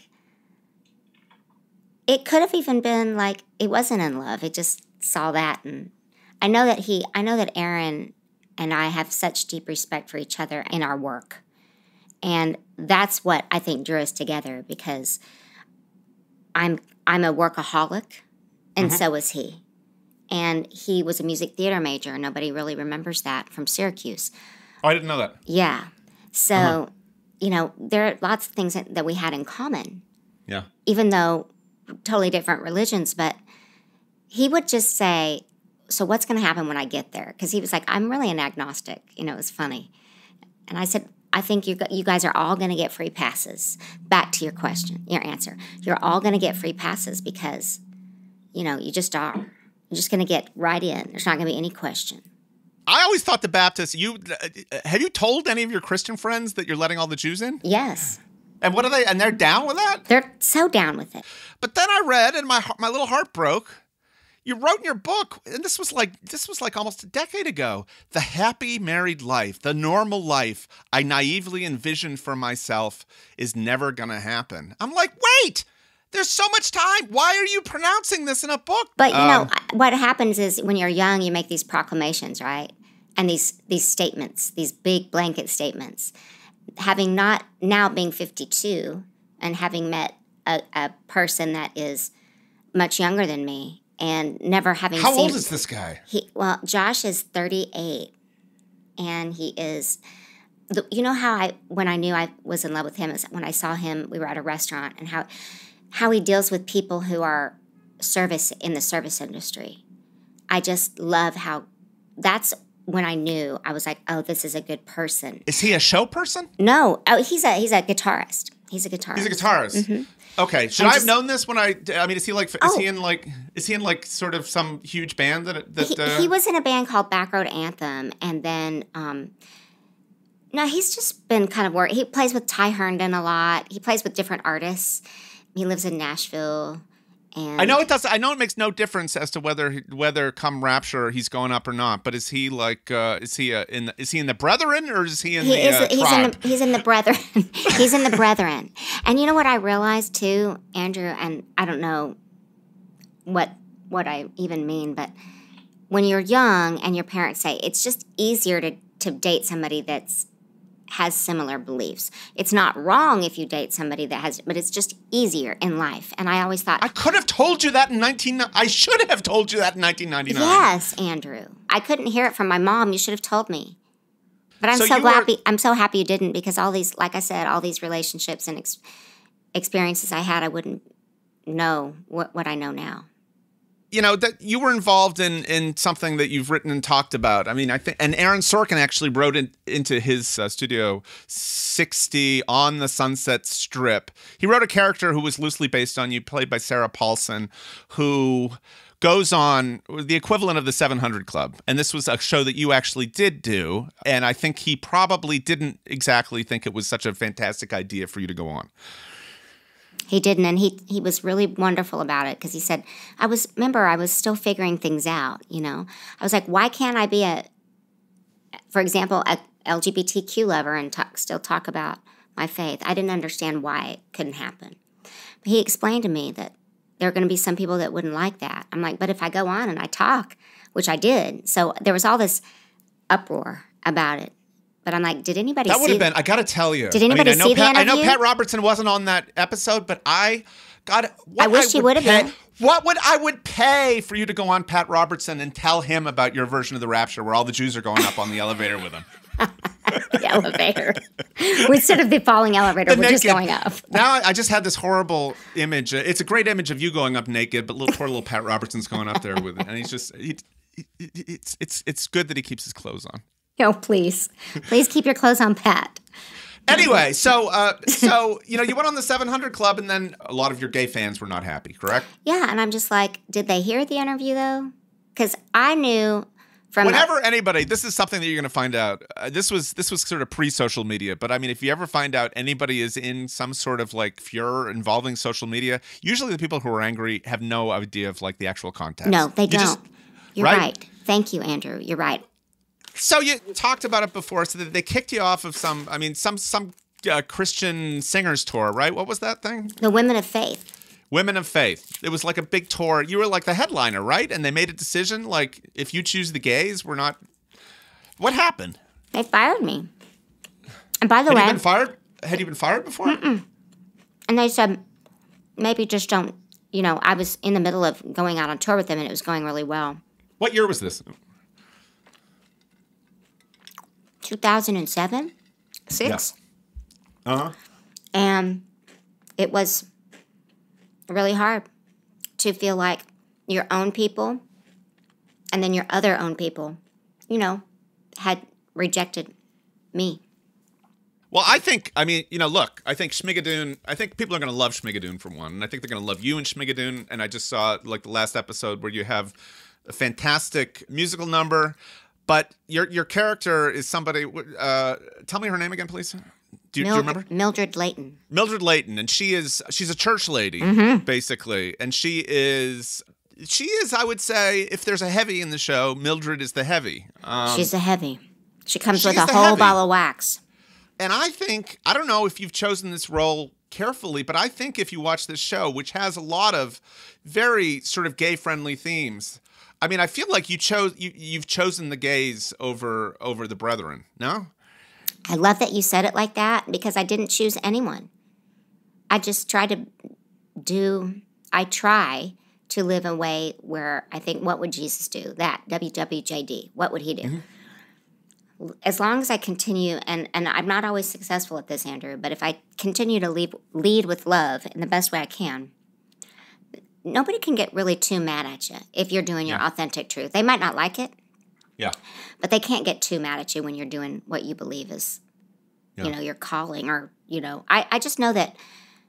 it could have even been like it wasn't in love. It just saw that. And I know that he, I know that Aaron and I have such deep respect for each other in our work. And that's what I think drew us together, because I'm I'm a workaholic, and mm-hmm. so is he. And he was a music theater major. Nobody really remembers that from Syracuse. Oh, I didn't know that. Yeah. So, uh-huh. you know, there are lots of things that, that we had in common. Yeah. Even though totally different religions. But he would just say, so what's going to happen when I get there? Because he was like, I'm really an agnostic. You know, it was funny. And I said, I think you you guys are all going to get free passes. Back to your question, your answer. You're all going to get free passes because, you know, you just are. You're just going to get right in. There's not going to be any question. I always thought the Baptists, you, have you told any of your Christian friends that you're letting all the Jews in? Yes. And what are they, and they're down with that? They're so down with it. But then I read, and my my little heart broke. You wrote in your book, and this was like this was like almost a decade ago, the happy married life, the normal life I naively envisioned for myself is never going to happen. I'm like, wait, there's so much time. Why are you pronouncing this in a book? But, you um, know, what happens is when you're young, you make these proclamations, right? And these these statements, these big blanket statements. Having not, now being fifty-two and having met a, a person that is much younger than me, and never having How seen... How old is this guy? He, well, Josh is thirty-eight, and he is... The, you know how I, when I knew I was in love with him, is when I saw him, we were at a restaurant, and how how he deals with people who are service in the service industry. I just love how... That's when I knew. I was like, oh, this is a good person. Is he a show person? No. Oh, he's a he's a guitarist. He's a guitarist. He's a guitarist. Mm-hmm. Okay, should and I just, have known this when I? I mean, is he like? Is oh, he in like? Is he in like sort of some huge band that? that he, uh, he was in a band called Backroad Anthem, and then um, no, he's just been kind of work. He plays with Ty Herndon a lot. He plays with different artists. He lives in Nashville. And I know it does. I know it makes no difference as to whether whether come Rapture he's going up or not. But is he like? Uh, is he uh, in? The, is he in the Brethren or is he in he the is, uh, he's tribe? in the he's in the Brethren. He's in the Brethren. And you know what I realized too, Andrew, and I don't know what what I even mean, but when you're young and your parents say it's just easier to to date somebody that's has similar beliefs. It's not wrong if you date somebody that has, but it's just easier in life. And I always thought I could have told you that in nineteen. I should have told you that in nineteen ninety-nine. Yes, Andrew. I couldn't hear it from my mom. You should have told me. But I'm so, so you happy. Were... I'm so happy you didn't, because all these, like I said, all these relationships and ex- experiences I had, I wouldn't know what what I know now. You know, that you were involved in in something that you've written and talked about. I mean, I think, and Aaron Sorkin actually wrote it into his uh, Studio sixty on the Sunset Strip. He wrote a character who was loosely based on you, played by Sarah Paulson, who goes on the equivalent of the seven hundred Club. And this was a show that you actually did do. And I think he probably didn't exactly think it was such a fantastic idea for you to go on. He didn't, and he he was really wonderful about it, because he said, I was, remember, I was still figuring things out, you know. I was like, why can't I be a, for example, a L G B T Q lover and talk, still talk about my faith? I didn't understand why it couldn't happen. But he explained to me that there are going to be some people that wouldn't like that. I'm like, but if I go on and I talk, which I did, so there was all this uproar about it. But I'm like, did anybody That would see have been, I got to tell you. Did anybody I mean, I know see the Pat, I know interview? Pat Robertson wasn't on that episode, but I, God, what I wish he would would have pay- been. What would I would pay for you to go on Pat Robertson and tell him about your version of the rapture where all the Jews are going up on the elevator with him? the elevator. Instead of the falling elevator, The we're just naked- going up. Now I just had this horrible image. It's a great image of you going up naked, but little poor little Pat Robertson's going up there with it, and he's just he, he, it's it's it's good that he keeps his clothes on. No, please. Please keep your clothes on pat. Anyway, so uh, so you know you went on the seven hundred Club, and then a lot of your gay fans were not happy, correct? Yeah, and I'm just like, did they hear the interview though? Because I knew from Whenever the, anybody, this is something that you're going to find out. Uh, this was this was sort of pre-social media, but I mean, if you ever find out anybody is in some sort of like furor involving social media, usually the people who are angry have no idea of like the actual context. no, they You don't. just- You're right? right? Thank you, Andrew. You're right. So you talked about it before, so that they kicked you off of some, I mean, some some uh, Christian singers tour, right? What was that thing? The women of faith. Women of Faith. It was like a big tour. You were like the headliner, right? And they made a decision, like, if you choose the gays, we're not. What happened? They fired me. And by the Had way, you been fired? Had you been fired before? Mm-mm. And they said, maybe just don't. You know, I was in the middle of going out on tour with them, and it was going really well. What year was this? two thousand seven, six, Yeah. Uh huh. and it was really hard to feel like your own people and then your other own people, you know, had rejected me. Well, I think, I mean, you know, look, I think Schmigadoon, I think people are going to love Schmigadoon for one. And I think they're going to love you in Schmigadoon. And I just saw, like, the last episode where you have a fantastic musical number. But your your character is somebody, uh, tell me her name again, please. Do you, do you remember? Mildred Layton. Mildred Layton. And she is, she's a church lady, Mm-hmm. basically. And she is, she is, I would say, if there's a heavy in the show, Mildred is the heavy. Um, She's a heavy. She comes with she's a the whole heavy. ball of wax. And I think, I don't know if you've chosen this role carefully, but I think if you watch this show, which has a lot of very sort of gay-friendly themes, I mean, I feel like you chose you, you've chosen the gays over over the brethren. No? I love that you said it like that because I didn't choose anyone. I just try to do, I try to live a way where I think, what would Jesus do? That, W W J D, what would he do? Mm-hmm. As long as I continue, and, and I'm not always successful at this, Andrew, but if I continue to lead, lead with love in the best way I can, nobody can get really too mad at you if you're doing your Yeah. authentic truth. They might not like it, Yeah. but they can't get too mad at you when you're doing what you believe is, Yeah. you know, your calling or, you know, I, I just know that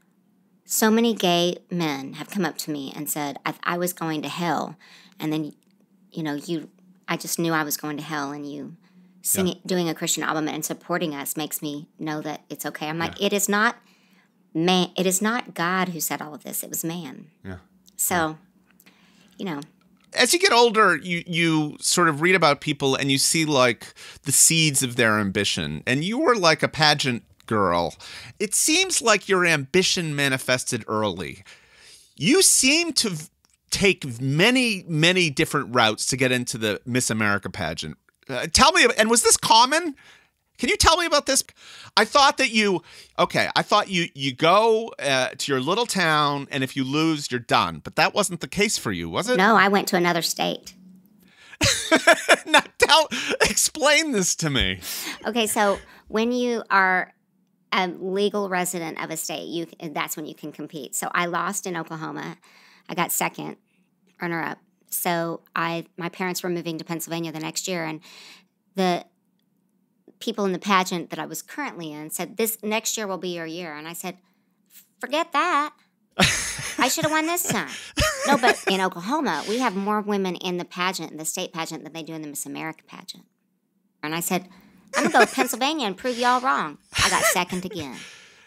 so many gay men have come up to me and said, I, I was going to hell. And then, you know, you, I just knew I was going to hell and you singing, Yeah. doing a Christian album and supporting us makes me know that it's okay. I'm like, it is not man, it is not God who said all of this. It was man. Yeah. So, you know. As you get older, you you sort of read about people and you see like the seeds of their ambition. And you were like a pageant girl. It seems like your ambition manifested early. You seem to v- take many, many different routes to get into the Miss America pageant. Uh, tell me, and was this common? Can you tell me about this? I thought that you, okay, I thought you you go uh, to your little town, and if you lose, you're done. But that wasn't the case for you, was it? No, I went to another state. Now, tell, explain this to me. Okay, so when you are a legal resident of a state, you that's when you can compete. So I lost in Oklahoma. I got second, runner up. So I my parents were moving to Pennsylvania the next year, and the people in the pageant that I was currently in said, this next year will be your year. And I said, forget that. I should have won this time. No, but in Oklahoma, we have more women in the pageant, in the state pageant, than they do in the Miss America pageant. And I said, I'm going to go to Pennsylvania and prove y'all wrong. I got second again.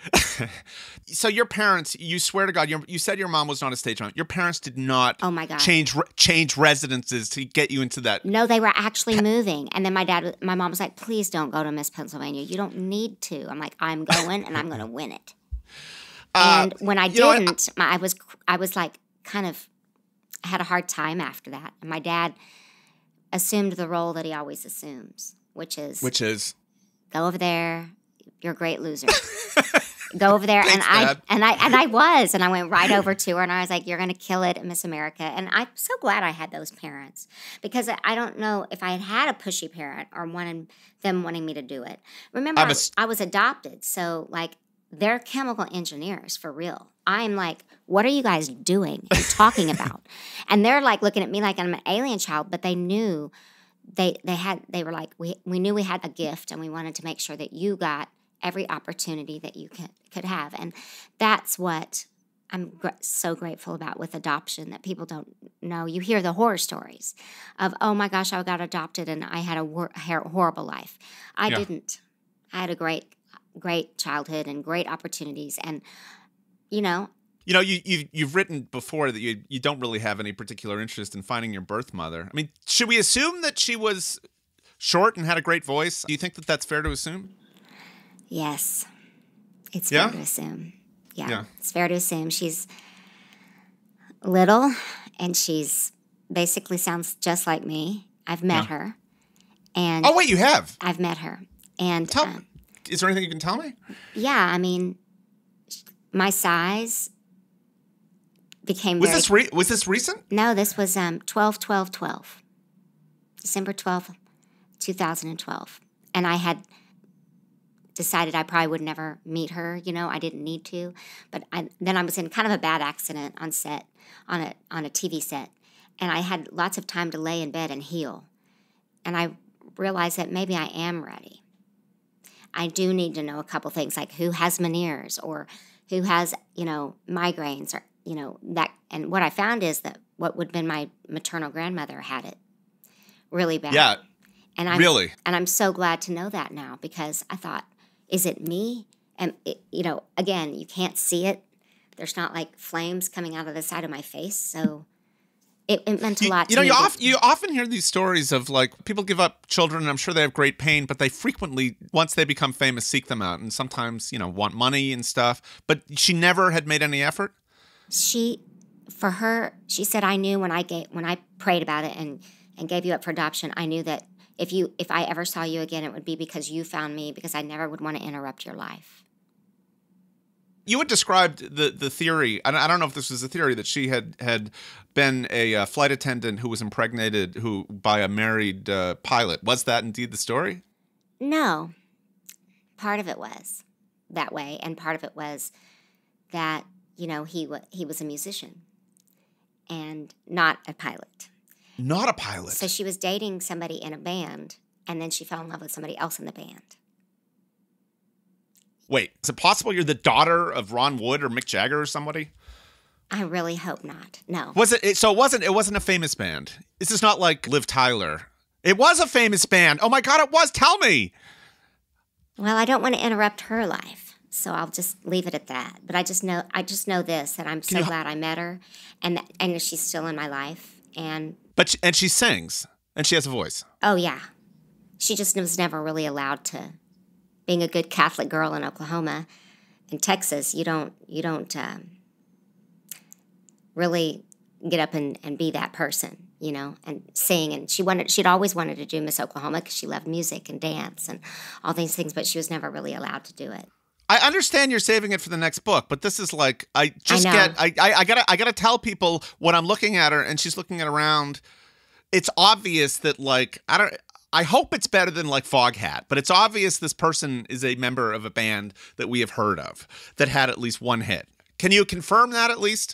So your parents, you swear to God, you you said your mom was not a stage mom. Your parents did not Oh, my God. change re- change residences to get you into that. No, they were actually moving. And then my dad, my mom was like, please don't go to Miss Pennsylvania. You don't need to. I'm like, I'm going and I'm going to win it. Uh, And when I you know what? didn't, my, I was I was like kind of I had a hard time after that. And my dad assumed the role that he always assumes, which is Which is, go over there. You're a great loser. Go over there. Thanks, and I Dad. and I and I was. And I went right over to her and I was like, you're going to kill it at Miss America. And I'm so glad I had those parents because I don't know if I had had a pushy parent or wanted them wanting me to do it. Remember, I'm I, a s- I was adopted. So, like, they're chemical engineers for real. I'm like, what are you guys doing and talking about? And they're like looking at me like I'm an alien child, but they knew they they had they were like, we we knew we had a gift and we wanted to make sure that you got every opportunity that you could, could have. And that's what I'm gr- so grateful about with adoption that people don't know. You hear the horror stories of, oh my gosh, I got adopted and I had a wor- horrible life. I Yeah. didn't. I had a great, great childhood and great opportunities. And, you know, You know, you, you, you've written before that you, you don't really have any particular interest in finding your birth mother. I mean, should we assume that she was short and had a great voice? Do you think that that's fair to assume? yes, it's Yeah? fair to assume. Yeah, Yeah. it's fair to assume she's little and she's basically sounds just like me. I've met Yeah. her. And Oh, wait, you have? I've met her. And Tell um, Is there anything you can tell me? yeah, I mean, my size became Was very... this re- was this recent? No, this was um twelve twelve twelve. December twelfth, twenty twelve. And I had decided I probably would never meet her, you know, I didn't need to. But I, then I was in kind of a bad accident on set, on a on a T V set. And I had lots of time to lay in bed and heal. And I realized that maybe I am ready. I do need to know a couple things like who has Meniere's or who has, you know, migraines or, you know, that. And what I found is that what would have been my maternal grandmother had it really bad. Yeah. And I'm, Really? And I'm so glad to know that now because I thought, is it me? And, it, you know, again, you can't see it. There's not like flames coming out of the side of my face. So it, it meant a You, lot you to know, me. you, that- oft, you often hear these stories of like people give up children, and I'm sure they have great pain, but they frequently, once they become famous, seek them out, and sometimes, you know, want money and stuff. But she never had made any effort. she, for her, she said, I knew when I gave, when I prayed about it and, and gave you up for adoption, I knew that if you, if I ever saw you again, it would be because you found me because I never would want to interrupt your life. You had described the the theory, and I don't know if this was a theory, that she had had been a uh, flight attendant who was impregnated who by a married uh, pilot. Was that indeed the story? No, part of it was that way, and part of it was that you know he wa he was a musician and not a pilot. Not a pilot. So she was dating somebody in a band, and then she fell in love with somebody else in the band. Wait, is it possible you're the daughter of Ron Wood or Mick Jagger or somebody? I really hope not. No. Was it, it? So it wasn't. It wasn't a famous band. This is not like Liv Tyler. It was a famous band. Oh my God, it was. Tell me. Well, I don't want to interrupt her life, so I'll just leave it at that. But I just know, I just know this, that I'm so you- glad I met her, and that, and she's still in my life. And But she, and she sings and she has a voice. oh yeah, she just was never really allowed to. Being a good Catholic girl in Oklahoma, in Texas, you don't you don't um, really get up and, and be that person, you know, and sing. And she wanted she'd always wanted to do Miss Oklahoma because she loved music and dance and all these things, but she was never really allowed to do it. I understand you're saving it for the next book, but this is like I just I know. get I, I I gotta I gotta tell people when I'm looking at her and she's looking at around. It's obvious that like I don't. I hope it's better than like Foghat, but it's obvious this person is a member of a band that we have heard of that had at least one hit. Can you confirm that at least?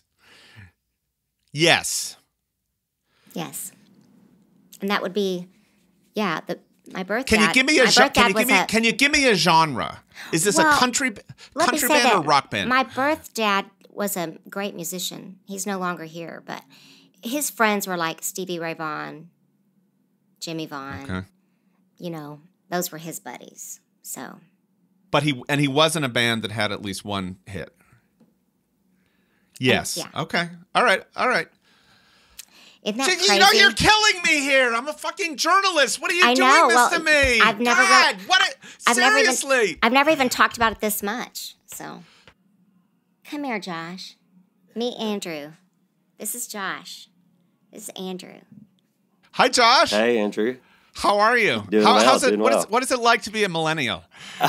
Yes. Yes, and that would be, yeah, the my birth. Can dad, you give me a my gen- birth can dad you give was me a- can you give me a genre? Is this Well, a country Let country me say band or that rock band? My birth dad was a great musician. He's no longer here, but his friends were like Stevie Ray Vaughan, Jimmy Vaughan. Okay. You know, those were his buddies. So But he and he was in a band that had at least one hit. Yes. yeah. Okay. All right. All right. isn't that You crazy? know, you're killing me here. I'm a fucking journalist. What are you I doing know. this Well, to me? I've never God, read- what? A, I've never even- seriously. I've never even talked about it this much. So come here, Josh. Meet Andrew. This is Josh. This is Andrew. Hi, Josh. Hey, Andrew. How are you? Doing How, well, how's it? doing What, well. is, what is it like to be a millennial?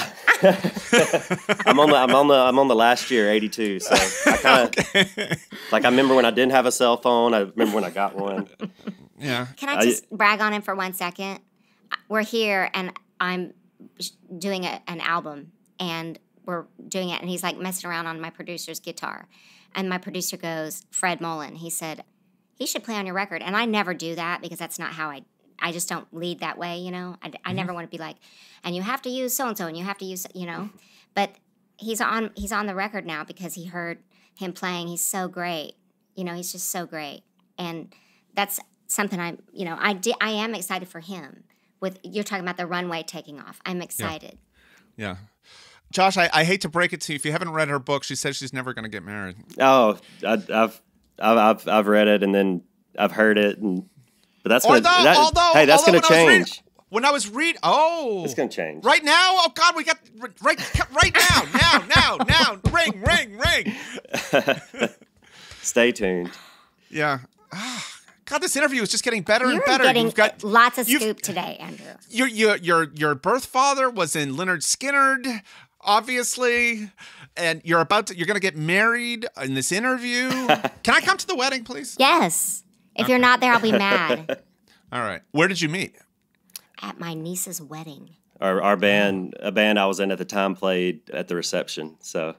I'm on the I'm on the I'm on the last year, eighty-two. So I kind of okay. like I remember when I didn't have a cell phone. I remember when I got one. Yeah. Can I just I, brag on him for one second? We're here and I'm doing a, an album and we're doing it and he's like messing around on my producer's guitar. And my producer goes, Fred Mullen, he said, he should play on your record. And I never do that because that's not how I, I just don't lead that way, you know. I, I mm-hmm. never want to be like, and you have to use so-and-so and you have to use, you know. But he's on, he's on the record now because he heard him playing. He's so great. You know, he's just so great. And that's something I'm, you know, I, di- I am excited for him. With you're talking about the runway taking off. I'm excited. Yeah. yeah. Josh, I, I hate to break it to you. If you haven't read her book, she says she's never going to get married. Oh, I, I've, I've, I've read it and then I've heard it, and but that's going to. That, although, hey, that's going to change. Reading, when I was reading, oh, it's going to change right now. Oh God, we got right, right now, now, now, now, ring, ring, ring. Stay tuned. Yeah. God, this interview is just getting better You're and better. Getting You've got lots of scoop today, Andrew. Your your your your birth father was in Lynyrd Skynyrd, obviously, and you're about to you're going to get married in this interview. Can I come to the wedding, please? Yes. If okay. you're not there, I'll be mad. All right. Where did you meet? At my niece's wedding. Our our band, a band I was in at the time, played at the reception. So.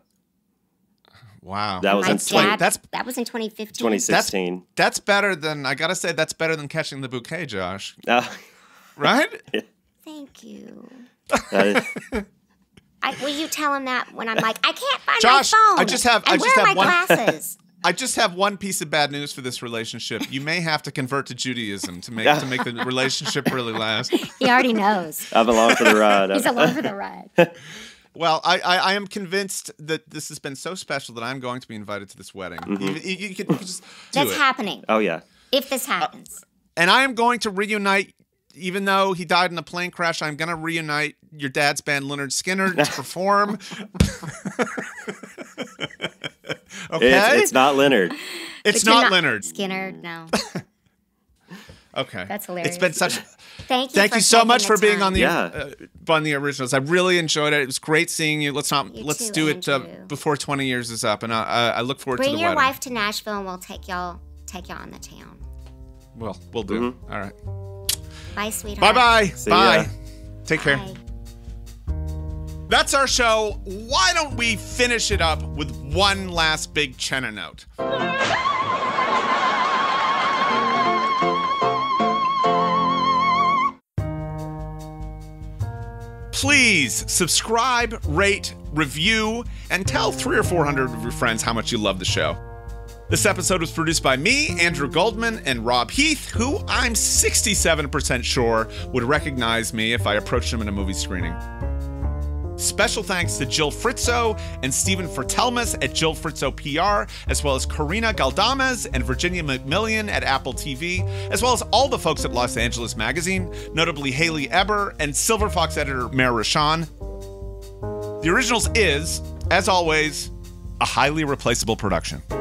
Wow. That was my in dad, that's that was in twenty fifteen. twenty sixteen. That's, that's better than I gotta say. That's better than catching the bouquet, Josh. Uh, right? Yeah. Thank you. Uh, I, will you tell him that when I'm like, I can't find Josh, my phone? I just have. And I where just are have my one. glasses? I just have one piece of bad news for this relationship. You may have to convert to Judaism to make to make the relationship really last. He already knows. I'm along for the ride. He's along for the ride. Well, I, I, I am convinced that this has been so special that I'm going to be invited to this wedding. Mm-hmm. You, you, you, can, you can just do That's it. happening. Oh, yeah. If this happens. Uh, and I am going to reunite, even though he died in a plane crash, I'm going to reunite your dad's band, Lynyrd Skynyrd, to perform. Okay? It's, it's not Leonard. It's not, not Lynyrd. Skynyrd, no. Okay. That's hilarious. It's been such... Thank you. Thank you so much for being on the yeah. uh, on the originals. I really enjoyed it. It was great seeing you. Let's not you let's too, do it uh, before twenty years is up, and I, I, I look forward Bring to the your wedding. wife to Nashville, and we'll take y'all take y'all on the town. Well, we'll do. Mm-hmm. All right. Bye, sweetheart. Bye bye. See Bye. ya. Take care. Bye. That's our show. Why don't we finish it up with one last big Chenna note? Please subscribe, rate, review, and tell three or four hundred of your friends how much you love the show. This episode was produced by me, Andrew Goldman, and Rob Heath, who I'm sixty-seven percent sure would recognize me if I approached him in a movie screening. Special thanks to Jill Fritzo and Stephen Fertelmas at Jill Fritzo P R, as well as Karina Galdames and Virginia McMillian at Apple T V, as well as all the folks at Los Angeles Magazine, notably Haley Eber and Silver Fox editor Mayor Rashawn. The Originals is, as always, a highly replaceable production.